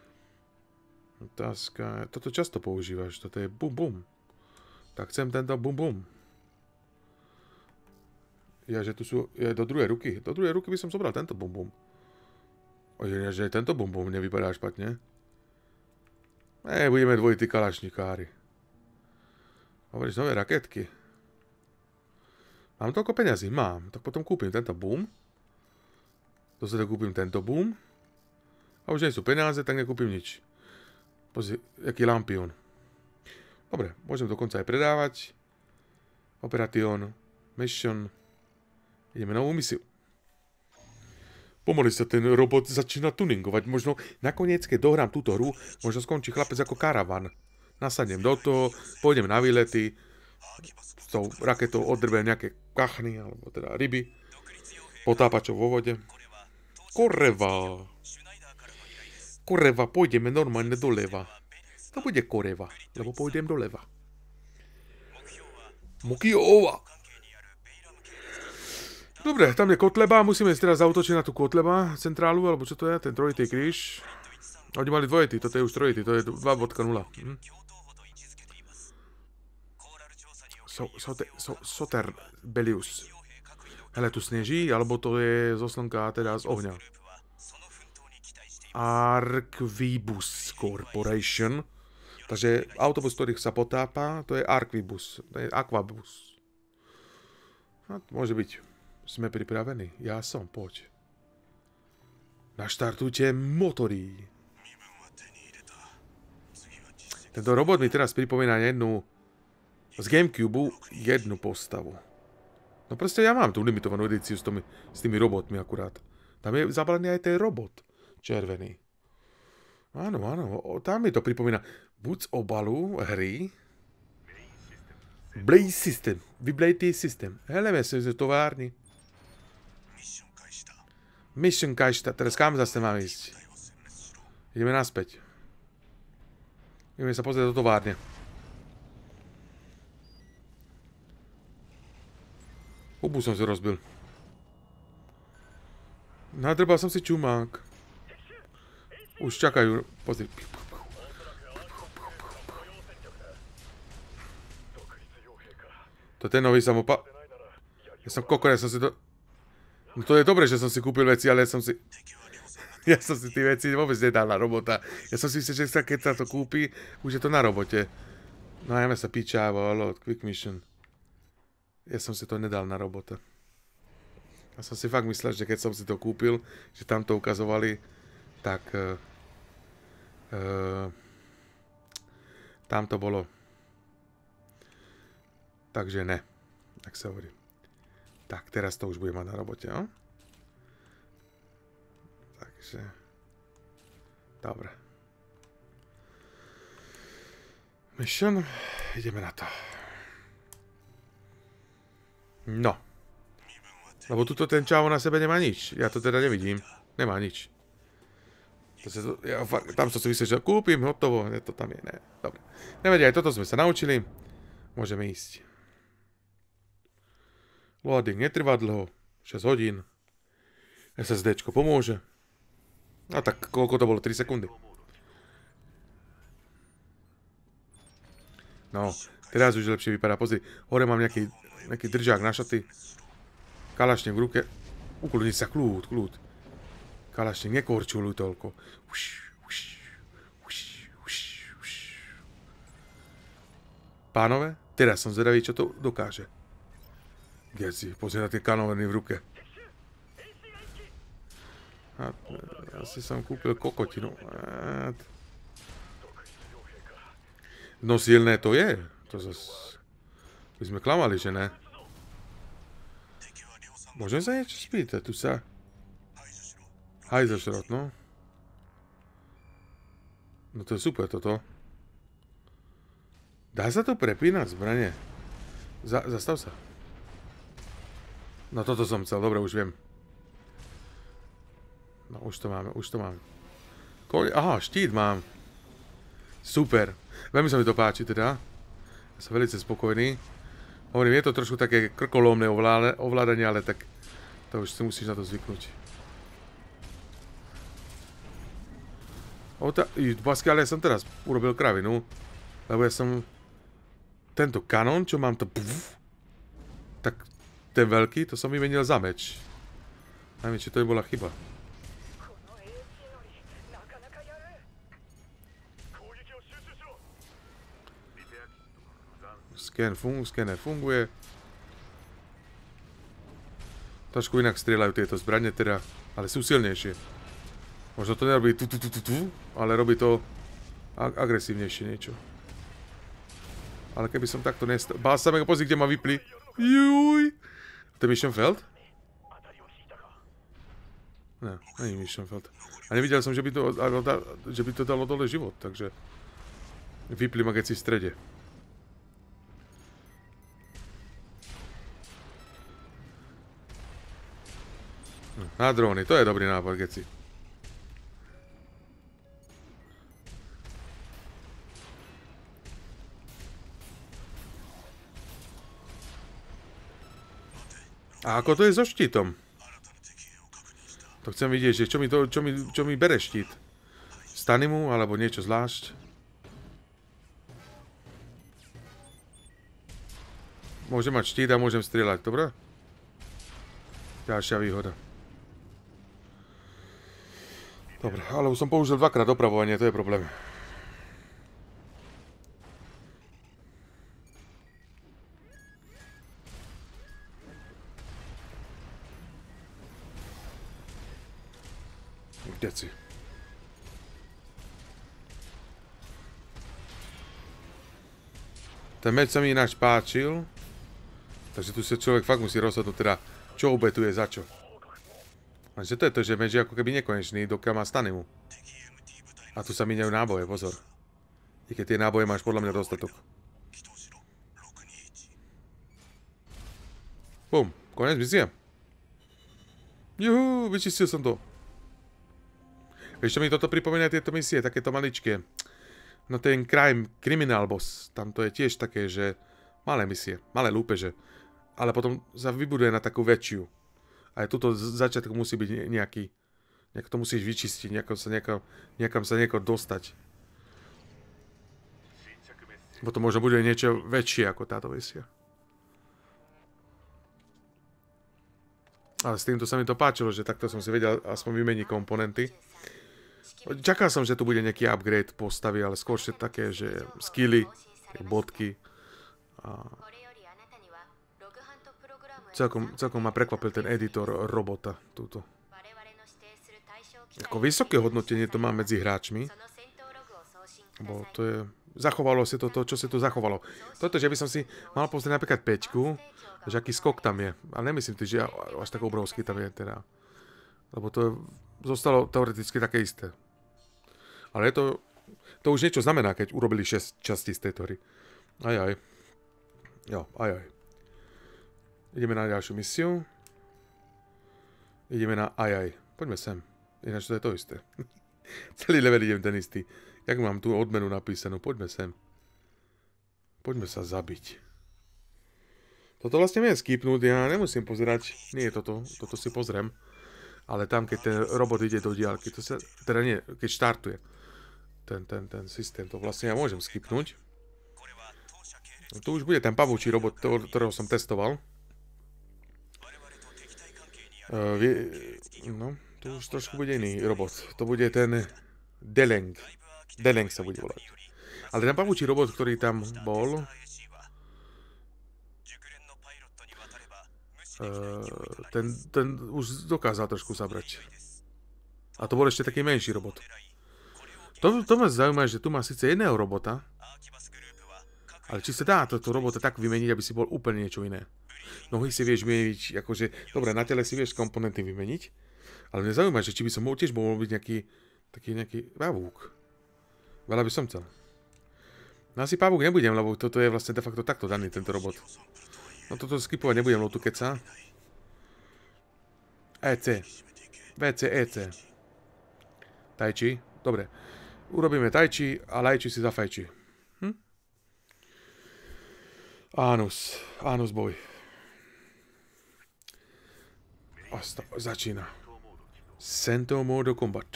Otázka. Toto často používaš. Toto je bum bum. Tak chcem tento bum bum. Ja, že tu sú... Je do druhej ruky. Do druhej ruky by som zobral tento bum bum. Že tento bum bum nevypadá špatne. Budeme dvojití kalašnikári. Hovoríš nové raketky. Mám toľko peňazí? Mám. Tak potom kúpim tento boom. Dosledok kúpim tento boom. A už nie sú peniaze, tak nekúpim nič. Pozri, jaký lampión. Dobre, môžem dokonca aj predávať. Operation. Mission. Ideme novú misiu. Pomaly sa ten robot začína tuningovať. Možno nakoniec, keď dohrám túto hru, možno skončí chlapec ako karavan. Nasadnem do toho, pôjdem na výlety, s tou raketou odrbem nejaké kachny, alebo teda ryby, potápačov vo vode. Koreva. Koreva, pôjdeme normálne doleva. To bude koreva, lebo pôjdem doleva. Mokiova. Dobre, tam je kotleba, musíme teraz zautočiť na tú kotleba, centrálu, alebo čo to je, ten trojitý kríž. Oni mali dvojitý, toto je už trojitý, to je 2.0. Soter Belius. Hele, tu sneží, alebo to je zo slnka, teda z ohňa. Arquibus Corporation. Takže autobus, ktorý sa potápa, to je Arquibus, to je Aquabus. No, môže byť. Sme pripravení. Ja som, poď. Naštartujte motory. Tento robot mi teraz pripomína jednu z Gamecube jednu postavu. No proste ja mám tú limitovanú edíciu s tými robotmi akurát. Tam je zabalený aj ten robot. Červený. Áno, tam mi to pripomína. Buď z obalu hry. Blaze System. Vyblatý systém. Hele, myslím, že továrni. Mission Kajšta. Teraz kam zase mám ísť? Ideme naspäť. Ideme sa pozrieť do továrne. Hubu som si rozbil. Nadrbal som si čumák. Už čakajú. Pozri. To ten nový samopa... Ja som kokon, ja som si to... No to je dobre, že som si kúpil veci, ale ja som si tie veci vôbec nedal na robota. Ja som si myslel, že keď sa to kúpi, už je to na robote. No a jeme sa pičávo, load, quick mission. Ja som si to nedal na robota. Ja som si fakt myslel, že keď som si to kúpil, že tam to ukazovali, tak... tam to bolo. Takže ne, tak sa hovorí. Tak, teraz to už bude mať na robote, no? Takže... Dobre. Mission. Ideme na to. No. Lebo tuto ten čávo na sebe nemá nič. Ja to teda nevidím. Nemá nič. Tam som si myslel, že kúpim, hotovo. To tam je, ne. Dobre. Nevadí, aj toto sme sa naučili. Môžeme ísť. Loading netrvá dlho, 6 hodín. SSDčko pomôže. A tak koľko to bolo? 3 sekundy. No, teraz už lepšie vypadá. Pozri, hore mám nejaký držák na šaty. Kalašník v ruke. Ukludni sa, kľud. Kalašník, nekorčuluj toľko. Pánové, teraz som zvedavý, čo to dokáže. Geci, pozri na tie kanóny v ruke. Ja si som kúpil kokotinu. No silné to je. To zase... by sme klamali, že ne? Môžem sa niečo spýtať? Tu sa... Hajzelšrot, no. No to je super toto. Dá sa to prepínať zbranie? Zastav sa. No toto som chcel, dobre, už viem. No už to máme. Aha, štít mám. Super. Veľmi sa mi to páči teda. Ja som veľmi spokojný. Hovorím, je to trošku také krkolomné ovládanie, ale tak to už si musíš na to zvyknúť. Ale ja som teraz urobil kravinu, lebo ja som tento kanón, čo mám to tak ten veľký, to som vymenil za meč. Neviem, či to by bola chyba. Scanner funguje. Trošku inak strieľajú tieto zbrane teda, ale sú silnejšie. Možno to nerobí ale robí to agresívnejšie niečo. Ale keby som takto nestal... Bál sa mega, pozri, kde ma vypli. Juj. To je Missionfeld? Ne, není Missionfeld. A nevidel som, že by to dalo dole život, takže... Vypli ma, keď si v strede. Na dróny, to je dobrý nápad, geci. A ako to je so štítom? To chcem vidieť, že čo mi bere štít. Stane mu, alebo niečo zvlášť. Môžem mať štít a môžem strieľať, dobre? Ďalšia výhoda. Dobre, ale už som použil dvakrát opravovanie, to je problém. Deci. Ten meč sa mi ináč páčil. Takže tu sa človek fakt musí rozhodnúť teda, čo obetuje za čo. Lenže to je to, že meč je ako keby nekonečný, dokiaľ má stanimu. A tu sa míňajú náboje, pozor. I keď tie náboje máš podľa mňa dostatok. Bum, konec misie. Juhu, vyčistil som to. Vieš, čo mi toto pripomína tieto misie, takéto maličké. No ten Criminal Boss, tam to je tiež také, že malé misie, malé lúpeže. Ale potom sa vybuduje na takú väčšiu. Aj tuto začiatok musí byť nejaký. Nejak to musíš vyčistiť, niekam sa dostať. Potom možno bude niečo väčšie ako táto misia. Ale s týmto sa mi to páčilo, že takto som si vedel aspoň vymeniť komponenty. Čakal som, že tu bude nejaký upgrade postavy, ale skôr také, že skilly, bodky. A celkom ma prekvapil ten editor robota túto. Ako vysoké hodnotenie to má medzi hráčmi. Bo to je... Zachovalo si to, čo si tu zachovalo. Toto, že by som si mal pozrieť napríklad 5, že aký skok tam je. Ale nemyslím si, že až tak obrovský tam je teda. Lebo to zostalo teoreticky také isté. Ale to už niečo znamená, keď urobili 6 častí z tejto hry. Ajaj. Jo, ajaj. Ideme na ďalšiu misiu. Ideme na ajaj. Poďme sem. Ináč to je to isté. Celý level idem ten istý. Jak mám tu odmenu napísanú? Poďme sem. Poďme sa zabiť. Toto vlastne viem skipnúť, ja nemusím pozerať. Nie toto si pozriem. Ale tam, keď ten robot ide do diaľky, to sa, teda nie, keď štartuje ten systém, to vlastne ja môžem skipnúť. No, tu už bude ten pavúčí robot, ktorého som testoval. No, tu už trošku bude iný robot. To bude ten Deleng. Deleng sa bude volať. Ale ten pavúčí robot, ktorý tam bol, ten už dokázal trošku zabrať. A to bol ešte taký menší robot. To ma zaujíma, že tu má síce jedného robota, ale či sa dá toto robota tak vymeniť, aby si bol úplne niečo iné. Nohy si vieš vymeniť, akože, dobre, na tele si vieš komponenty vymeniť, ale mňa zaujíma, že či by som tiež mohol byť nejaký pavúk. Veľa by som chcel. No asi pavúk nebudem, lebo toto je vlastne de facto takto daný tento robot. No toto skipovať nebudem, lebo tu keca. EC. VC, EC. Tai Chi. Dobre. Urobíme Tai Chi a Lai Chi si zafajči. Ánus boj. Začíná. Sento mode combat.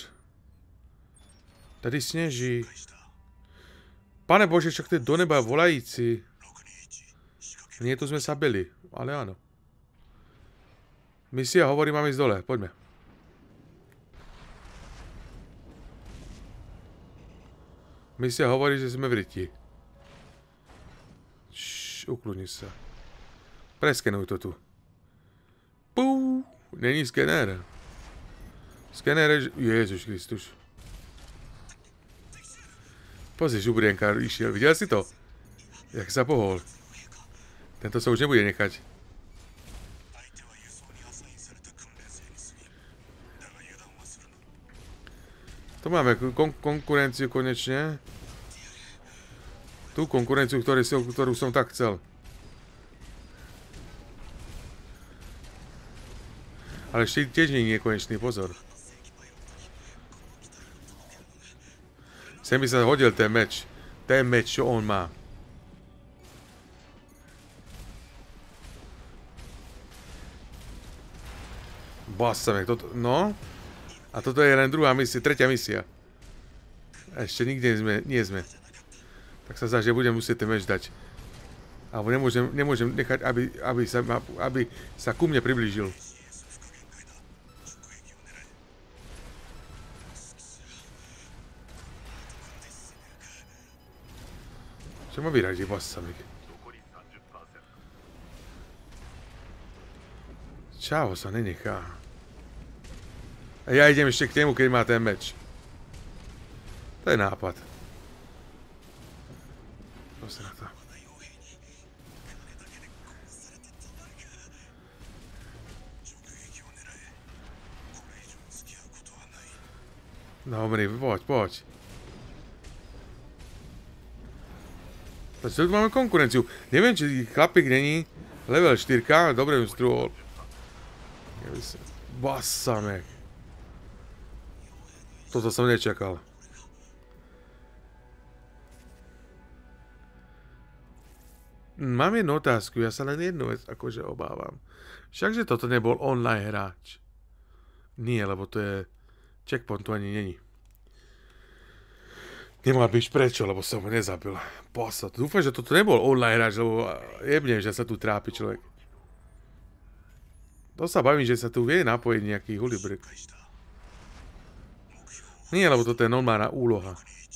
Tady sněží. Pane bože, však to je do neba volající. Nie tu sme sa byli, ale áno. Misia hovorí, máme ísť dole, poďme. Misia hovorí, že sme v riti. Ukludni sa. Preskenuj to tu. Pú, není skener. Skener je... Ježiš Kristus. Pozri, žubrienka išiel, videl si to? Jak sa pohol. Tento sa už nebude nechať. Tu máme konkurenciu konečne. Tú konkurenciu, ktorú som tak chcel. Ale ešte tiež nie je konečný, pozor. Sem by sa hodil ten meč. Ten meč, čo on má. Basamek, toto, no. A toto je len druhá misia, tretia misia. Ešte nikde nie sme. Tak sa zdá, že budem musieť ten meč dať. Alebo nemôžem nechať, aby sa ku mne priblížil. Čo ma vyradí, basamek? Čavo sa nenechá. A ja idem ešte k tému, keď má ten meč. To je nápad. Prosím na to. Dobrý, poď. Takže tu máme konkurenciu. Neviem, či chlapík není level 4, dobre ju strúhol. Basamek. Toto som nečakal. Mám jednu otázku, ja sa len jednu vec akože obávam. Všakže toto nebol online hráč. Nie, lebo to je... Checkpoint tu ani není. Nemal byť prečo, lebo som ho nezabil. Bosa, dúfam, že toto nebol online hráč, lebo jebnem, že sa tu trápi človek. To sa bavím, že sa tu vie napojiť nejaký hulibrik. Nie, lebo toto je normálna úloha.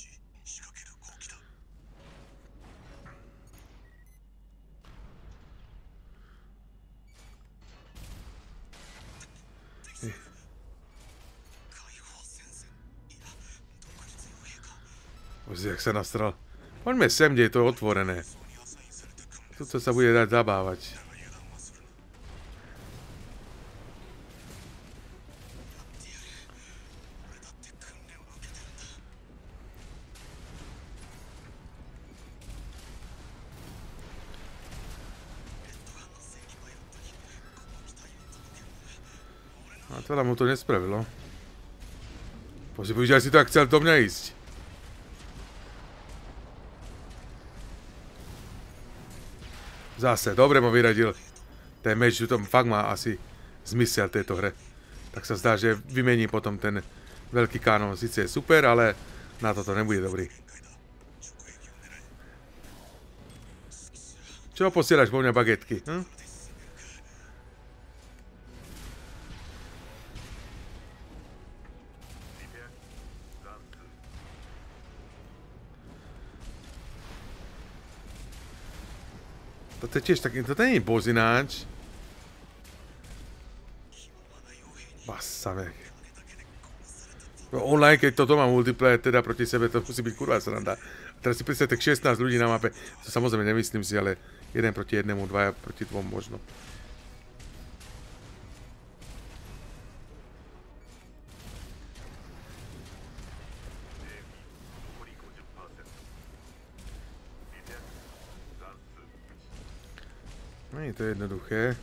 Pozri, jak sa nastral. Poďme sem, kde je to otvorené. Tuto sa bude dať zabávať. A teda mu to nespravilo. Pozri, si to, ak chcel do mňa ísť. Zase, dobre ma vyradil. Ten meč tu fakt má asi zmysel tejto hre. Tak sa zdá, že vymení potom ten veľký kanon. Sice je super, ale na toto nebude dobrý. Čo posielaš po mňa bagetky? Hm? To je tiež taký, to nie je boss ináč. Basamek. Online, keď toto má multiplayer, teda proti sebe, to musí byť kurva sranda. Teraz si predstavte, tak 16 ľudí na mape. To samozrejme nemyslím si, ale 1 proti 1, 2 proti 2 možno. Nie je to jednoduché.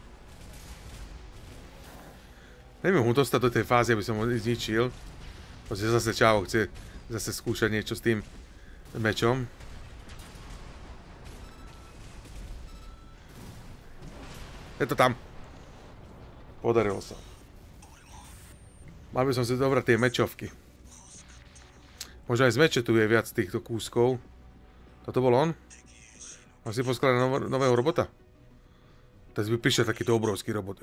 Neviem ho dostať do tej fázy, aby som ho zničil. Zase Čavo chce zase skúšať niečo s tým mečom. Je to tam. Podarilo sa. Mal by som si dobrať tie mečovky. Možno aj z meče tu je viac týchto kúskov. Toto bol on? On si poskladal nového robota? Teraz by prišiel takýto obrovský robot.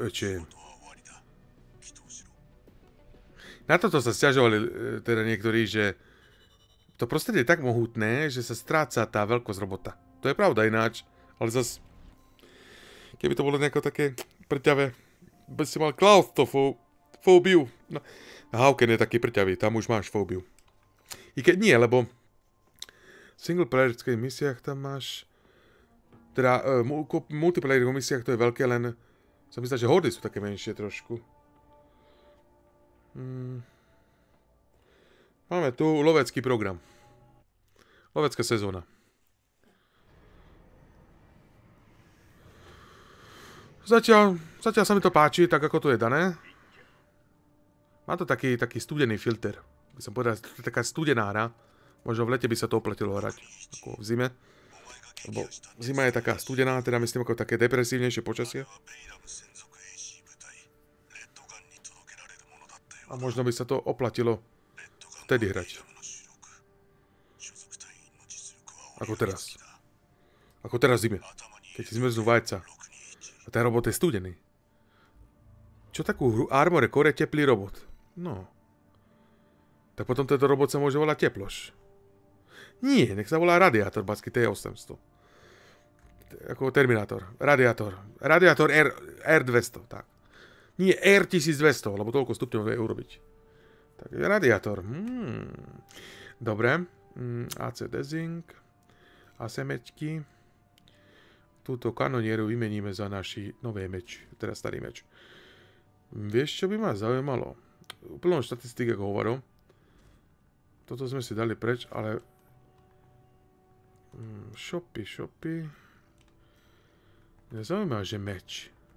Na toto sa sťažovali teda niektorí, že to prostredie je tak mohutné, že sa stráca tá veľkosť robota. To je pravda ináč, ale zas keby to bolo nejako také prťavé, by si mal klaustrofóbiu. No, Hawken je taký prťavý, tam už máš fóbiu. I keď nie, lebo v singleplayerských misiách tam máš teda multiplayerových misiách to je veľké, len som myslel, že hody sú také menšie trošku. Máme tu lovecký program. Lovecká sezóna. Zatiaľ sa mi to páči, tak ako to je dané. Má to taký studený filter. By som povedal, to je taká studenára. Možno v lete by sa to oplatilo hrať. Ako v zime. Lebo zima je taká studená, teda myslím ako také depresívnejšie počasie. A možno by sa to oplatilo vtedy hrať. Ako teraz. Ako teraz v zime. Keď ti zmrznú vajca. A ten robot je studený. Čo takú hru? Armore Core teplý robot. No. Tak potom tento robot sa môže volať Teploš. Nie, nech sa volá Radiátor Basky T800. Ako Terminátor. Radiátor R200, tak. Nie R1200, lebo toľko stupňov vie urobiť. Tak je radiátor. Dobre. AC Desync. AC mečky. Túto kanonieru vymeníme za naši nové meč. Teda starý meč. Vieš, čo by ma zaujímalo? Úplnou štatistik, ako hovorím. Toto sme si dali preč, ale... Shopy. Nezaujíma, že meč.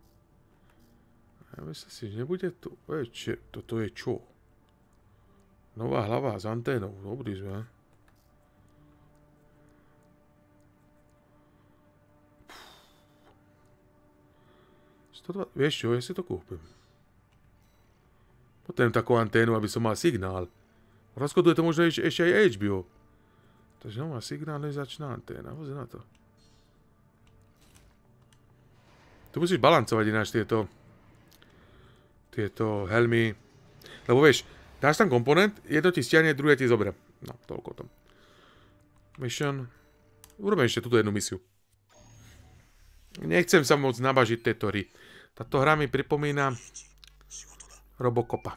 Ja myslím si, že nebude tu... Toto je čo? Nová hlava s anténou. Dobrý sme. Vieš čo, ja si to kúpim. Potrebujem takú anténu, aby som mal signál. Rozkoduje to možno ešte aj HBO. Takže nová signalizačná anténa. Pozri na to. Tu musíš balancovať ináč tieto helmy. Lebo vieš, dáš tam komponent, jedno ti stiahne, druhé ti zoberie. No, toľko o tom. Mission. Urobím ešte túto jednu misiu. Nechcem sa moc nabažiť tejto hry. Táto hra mi pripomína Robocopa.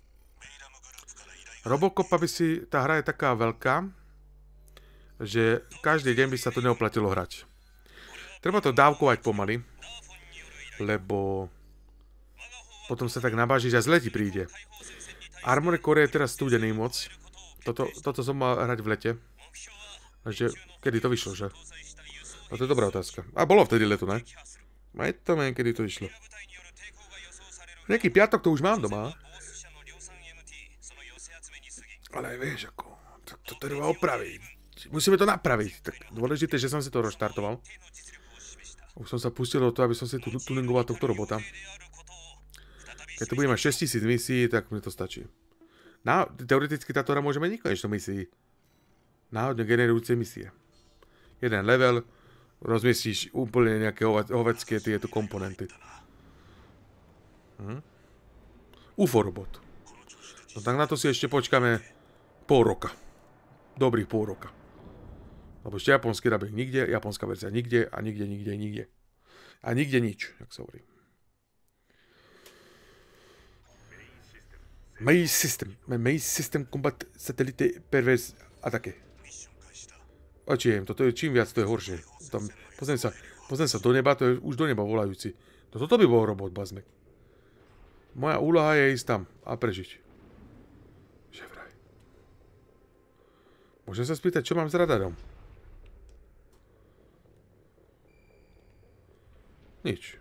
Robocopa by si... Tá hra je taká veľká, že každý deň by sa to neoplatilo hrať. Treba to dávkovať pomaly, lebo potom sa tak nabážiš a zle ti príde. Armor Core je teraz studený moc. Toto som mal hrať v lete. Takže kedy to vyšlo, že? No to je dobrá otázka. A bolo vtedy leto, ne? Majto men, kedy to vyšlo. Nejaký piatok to už mám doma. Ale vieš ako, to treba opraviť. Musíme to napraviť. Tak dôležité, že som si to rozštartoval. Už som sa pustil do toho, aby som si tu tuningoval tohto robota. Keď to bude mať 6000 misií, tak mi to stačí. Teoreticky táto hra môže mať nekonečno misií. Náhodne generujúce misie. Jeden level, rozmiestíš úplne nejaké hovecké tieto komponenty. UFO robot. No tak na to si ešte počkáme pol roka. Dobrých pol roka. Lebo ešte japonský dubbing nikde, japonská verzia nikde a nikde. A nikde nič, jak sa hovorí. Main system combat satellite perverse atake. A toto je čím viac, to je horšie. Tam, pozriem sa do neba, to je už do neba volajúci. No toto by bol robot, bazmek. Moja úloha je ísť tam a prežiť. Že vraj. Môžem sa spýtať, čo mám s radarom? Nič.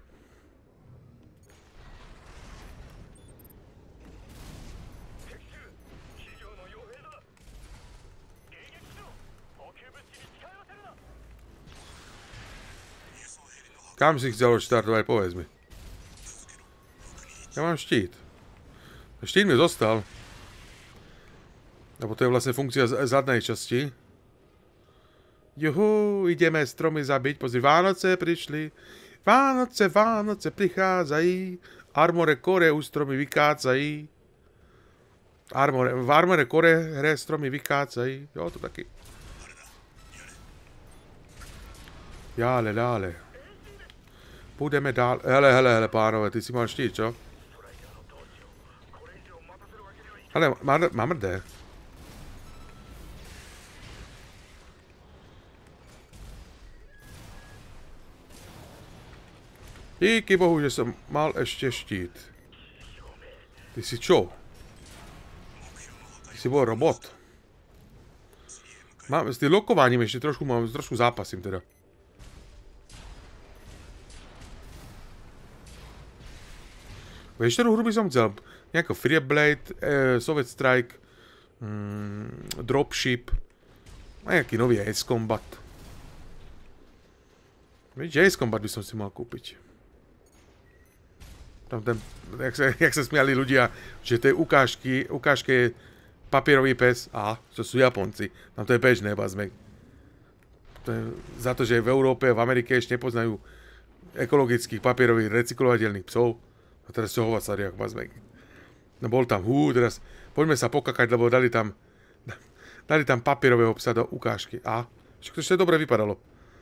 Kam si chcel odštartovať, povedz mi. Ja mám štít. Štít mi zostal. Lebo to je vlastne funkcia zadnej časti. Juhu, ideme stromy zabiť. Pozri, Vánoce prišli. Vánoce, Vánoce prichádzají. Armore Core už stromy vykácají. V Armore Core hre stromy vykácají. Jo, to taky. Jále, dále. Půjdeme dál. Hele, pánové, ty si mal štít, čo? Hele, má mrdé. Díky bohu, že som mal ešte štít. Ty si čo? Ty si bol robot. S tým lokovaním ešte trošku zápasím teda. Vieš, ktorú hru by som chcel? Nejako Freeblade, Soviet Strike, Dropship, a nejaký nový Ace Combat. Vieš, Ace Combat by som si mal kúpiť. Tam ten, jak sa smiali ľudia, že tej ukážke je papierový pes. To sú Japonci. Tam to je bežné, bazmek. Za to, že v Európe, v Amerike ešte nepoznajú ekologických papierových recyklovateľných psov. A teraz čo hovať sa riach, bazmek. No bol tam, teraz poďme sa pokakať, lebo dali tam papierového psa do ukážky. Však to ešte dobre vypadalo.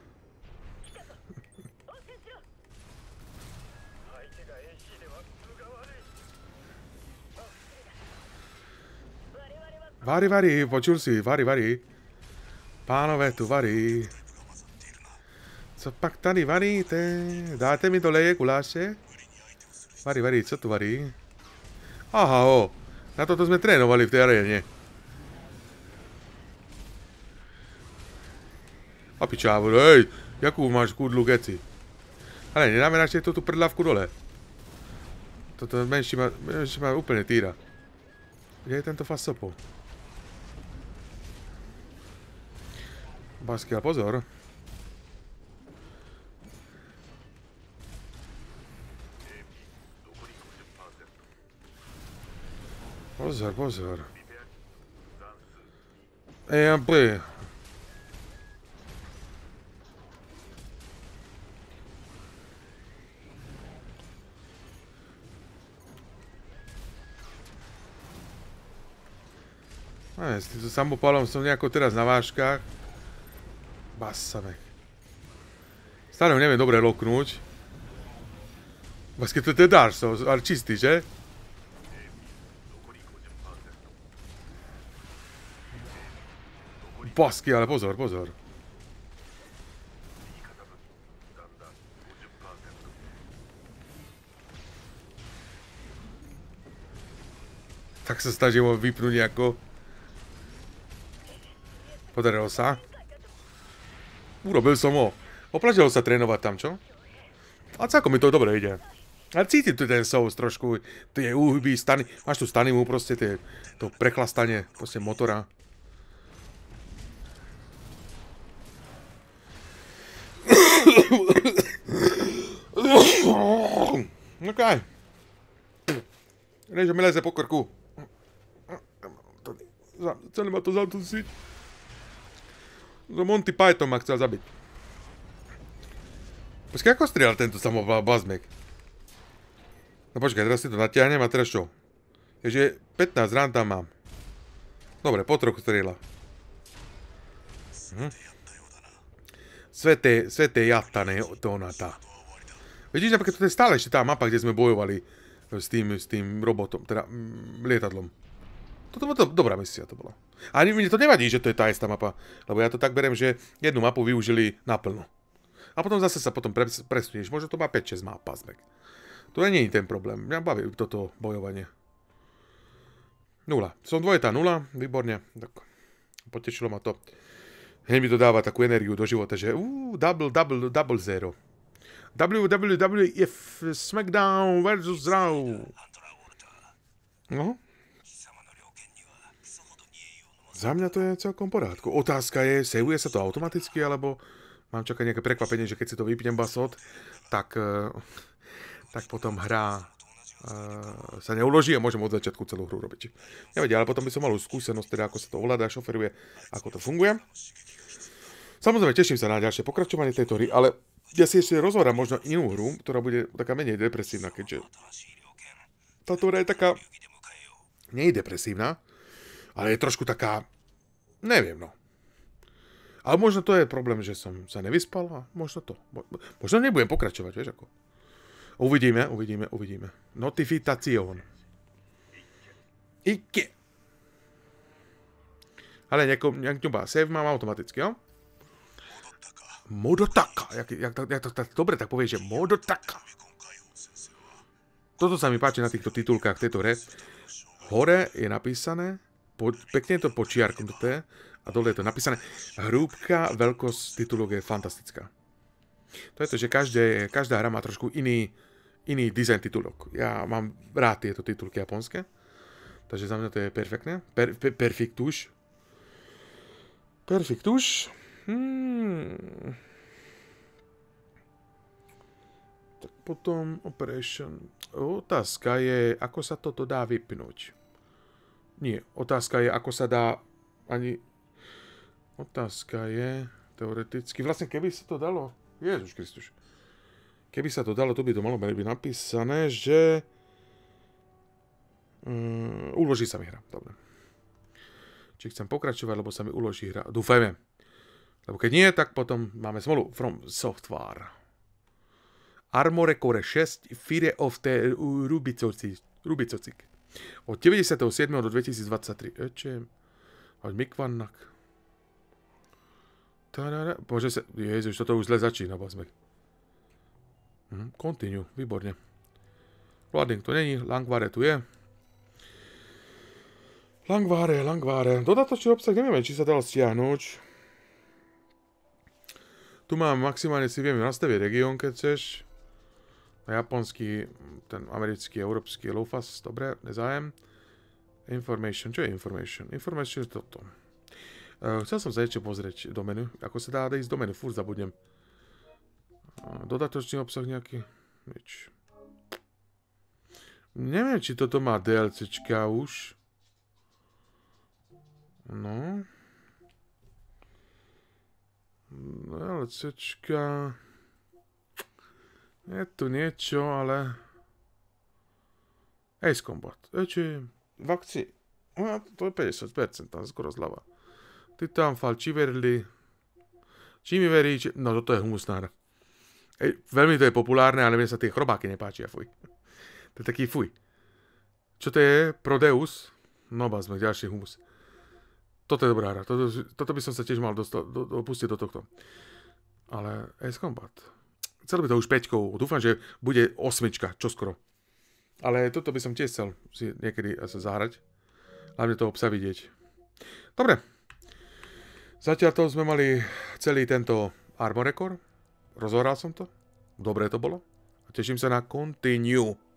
Vari, počul si, vari. Pánové tu varí. Co pak tady varíte? Dáte mi to leje guláše? Vari, co tu varí? Aha, na toto sme trénovali v tej aréne. A pičávu, hej, jakú máš kudlu geci? Ale nedáme radšej tú prdlavku dole. Toto menší ma úplne týra. Kde je tento fasopo? Baskiaľ, pozor. Pozor. EMP. S týmto samopalom som nejako teraz na vážkach. Basamek. Stále ho neviem dobre loknúť. Vlastne to je Dark Souls, ale čistý, že? Basky, ale pozor. Tak sa snažím ho vypnúť nejako. Podarilo sa. Urobil som ho. Oplažilo sa trénovať tam, čo? A celkom mi to dobre ide. Ale cítim tu ten Souls trošku. Tie úhyby, stany. Máš tu stany mu proste, to prechlastanie proste motora. OK. Režo mi leze po krku. Celé ma to zatúsiť. Monty Python ma chcel zabiť. Počkaj, ako strieľal tento bazmek? No počkaj, teraz si to natiahnem a teraz čo? Takže 15 rán tam mám. Dobre, po trochu strieľa. Sveté jattané tonata. Vidíš, napríklad to je stále ešte tá mapa, kde sme bojovali s tým robotom, teda lietadlom. Toto bola dobrá misia, to bola. A mne to nevadí, že to je tá istá mapa, lebo ja to tak beriem, že jednu mapu využili naplno. A potom zase sa potom presunieš, možno to má 5-6 map, pazmek. To nie je ten problém, mňa baví toto bojovanie. 0. Som dvojitá 0, výborne. Tak, potešilo ma to. Hneď mi to dáva takú energiu do života, že double zero. WWF Smackdown versus Raw. No. Za mňa to je celkom v porádku. Otázka je, saveuje sa to automaticky, alebo Mám čakať nejaké prekvapenie, že keď si to vypnem basot, tak potom hra sa neuloží a môžem od začiatku celú hru robiť. Nevedia, ale potom by som mal už skúsenosť, teda ako sa to ovláda, šoferuje, ako to funguje. Samozrejme, teším sa na ďalšie pokračovanie tejto hry, ale ja si ešte rozhovorám možno inú hru, ktorá bude taká menej depresívna, keďže táto hra je taká, nie je depresívna, ale je trošku taká, neviem no. Ale možno to je problém, že som sa nevyspal a možno to. Možno nebudem pokračovať, vieš ako. Uvidíme. Notifikácion. Ikke. Ale nejaká save mám automaticky, jo? Modotaka. Jak to dobre tak povie, že Modotaka. Toto sa mi páči na týchto titulkách tejto hre. Hore je napísané, pekne je to počiarknuté a dole je to napísané. Hrúbka, veľkosť titulok je fantastická. To je to, že každá hra má trošku iný dizajn titulok. Ja mám rád tieto titulky japonské, takže za mňa to je perfektné. Perfektuš. Tak potom Operation. Otázka je, ako sa toto dá vypnúť. Nie, otázka je, ako sa dá Otázka je, teoreticky, vlastne keby sa to dalo, Ježiš Kristus. Keby sa to dalo, to by to malo byť napísané, že uloží sa mi hra. Dobre. Či chcem pokračovať, lebo sa mi uloží hra. Dúfajme. Lebo keď nie, tak potom máme smolu. From Software. Armored Core 6 Fire of the Rubicocik. Od 97. do 2023. Hoď Mikvannak. Bože sa... Ježiš, toto už zle začína, bazme. Continue, výborne. Loading tu není, Langware tu je. Langware. Dodatočný obsah, neviem, či sa dal stiahnuť. Tu mám maximálne, si viem nastaviť región, keď chceš. Na japonský, ten americký, európsky LOFAS, dobre, nezájem. Information, čo je information? Information je toto. Chcel som sa ešte pozrieť do menu. Ako sa dá ísť do menu, furt zabudnem. Dodatočný obsah nejaký? Nič. Neviem, či toto má DLCčka už. No. DLCčka. Je tu niečo, ale... Ace Combat. V akcii. To je 50%, tam skoro zľava. Titanfall, Chiverly. Chimivery, no toto je humusná hra. Veľmi to je populárne, ale mne sa tie chrobáky nepáčia, fuj. To je taký fuj. Čo to je? Prodeus? No bazme, ďalší humus. Toto je dobrá hra. Toto by som sa tiež mal dopustiť do tohto. Ale Ace Combat. Chcel by to už 5. Dúfam, že bude 8, čoskoro. Ale toto by som tiež chcel si niekedy asi zahrať. Hlavne to obsa vidieť. Dobre. Zatiaľ to sme mali celý tento Armored Core. Rozohral som to. Dobre to bolo. A teším sa na Continue.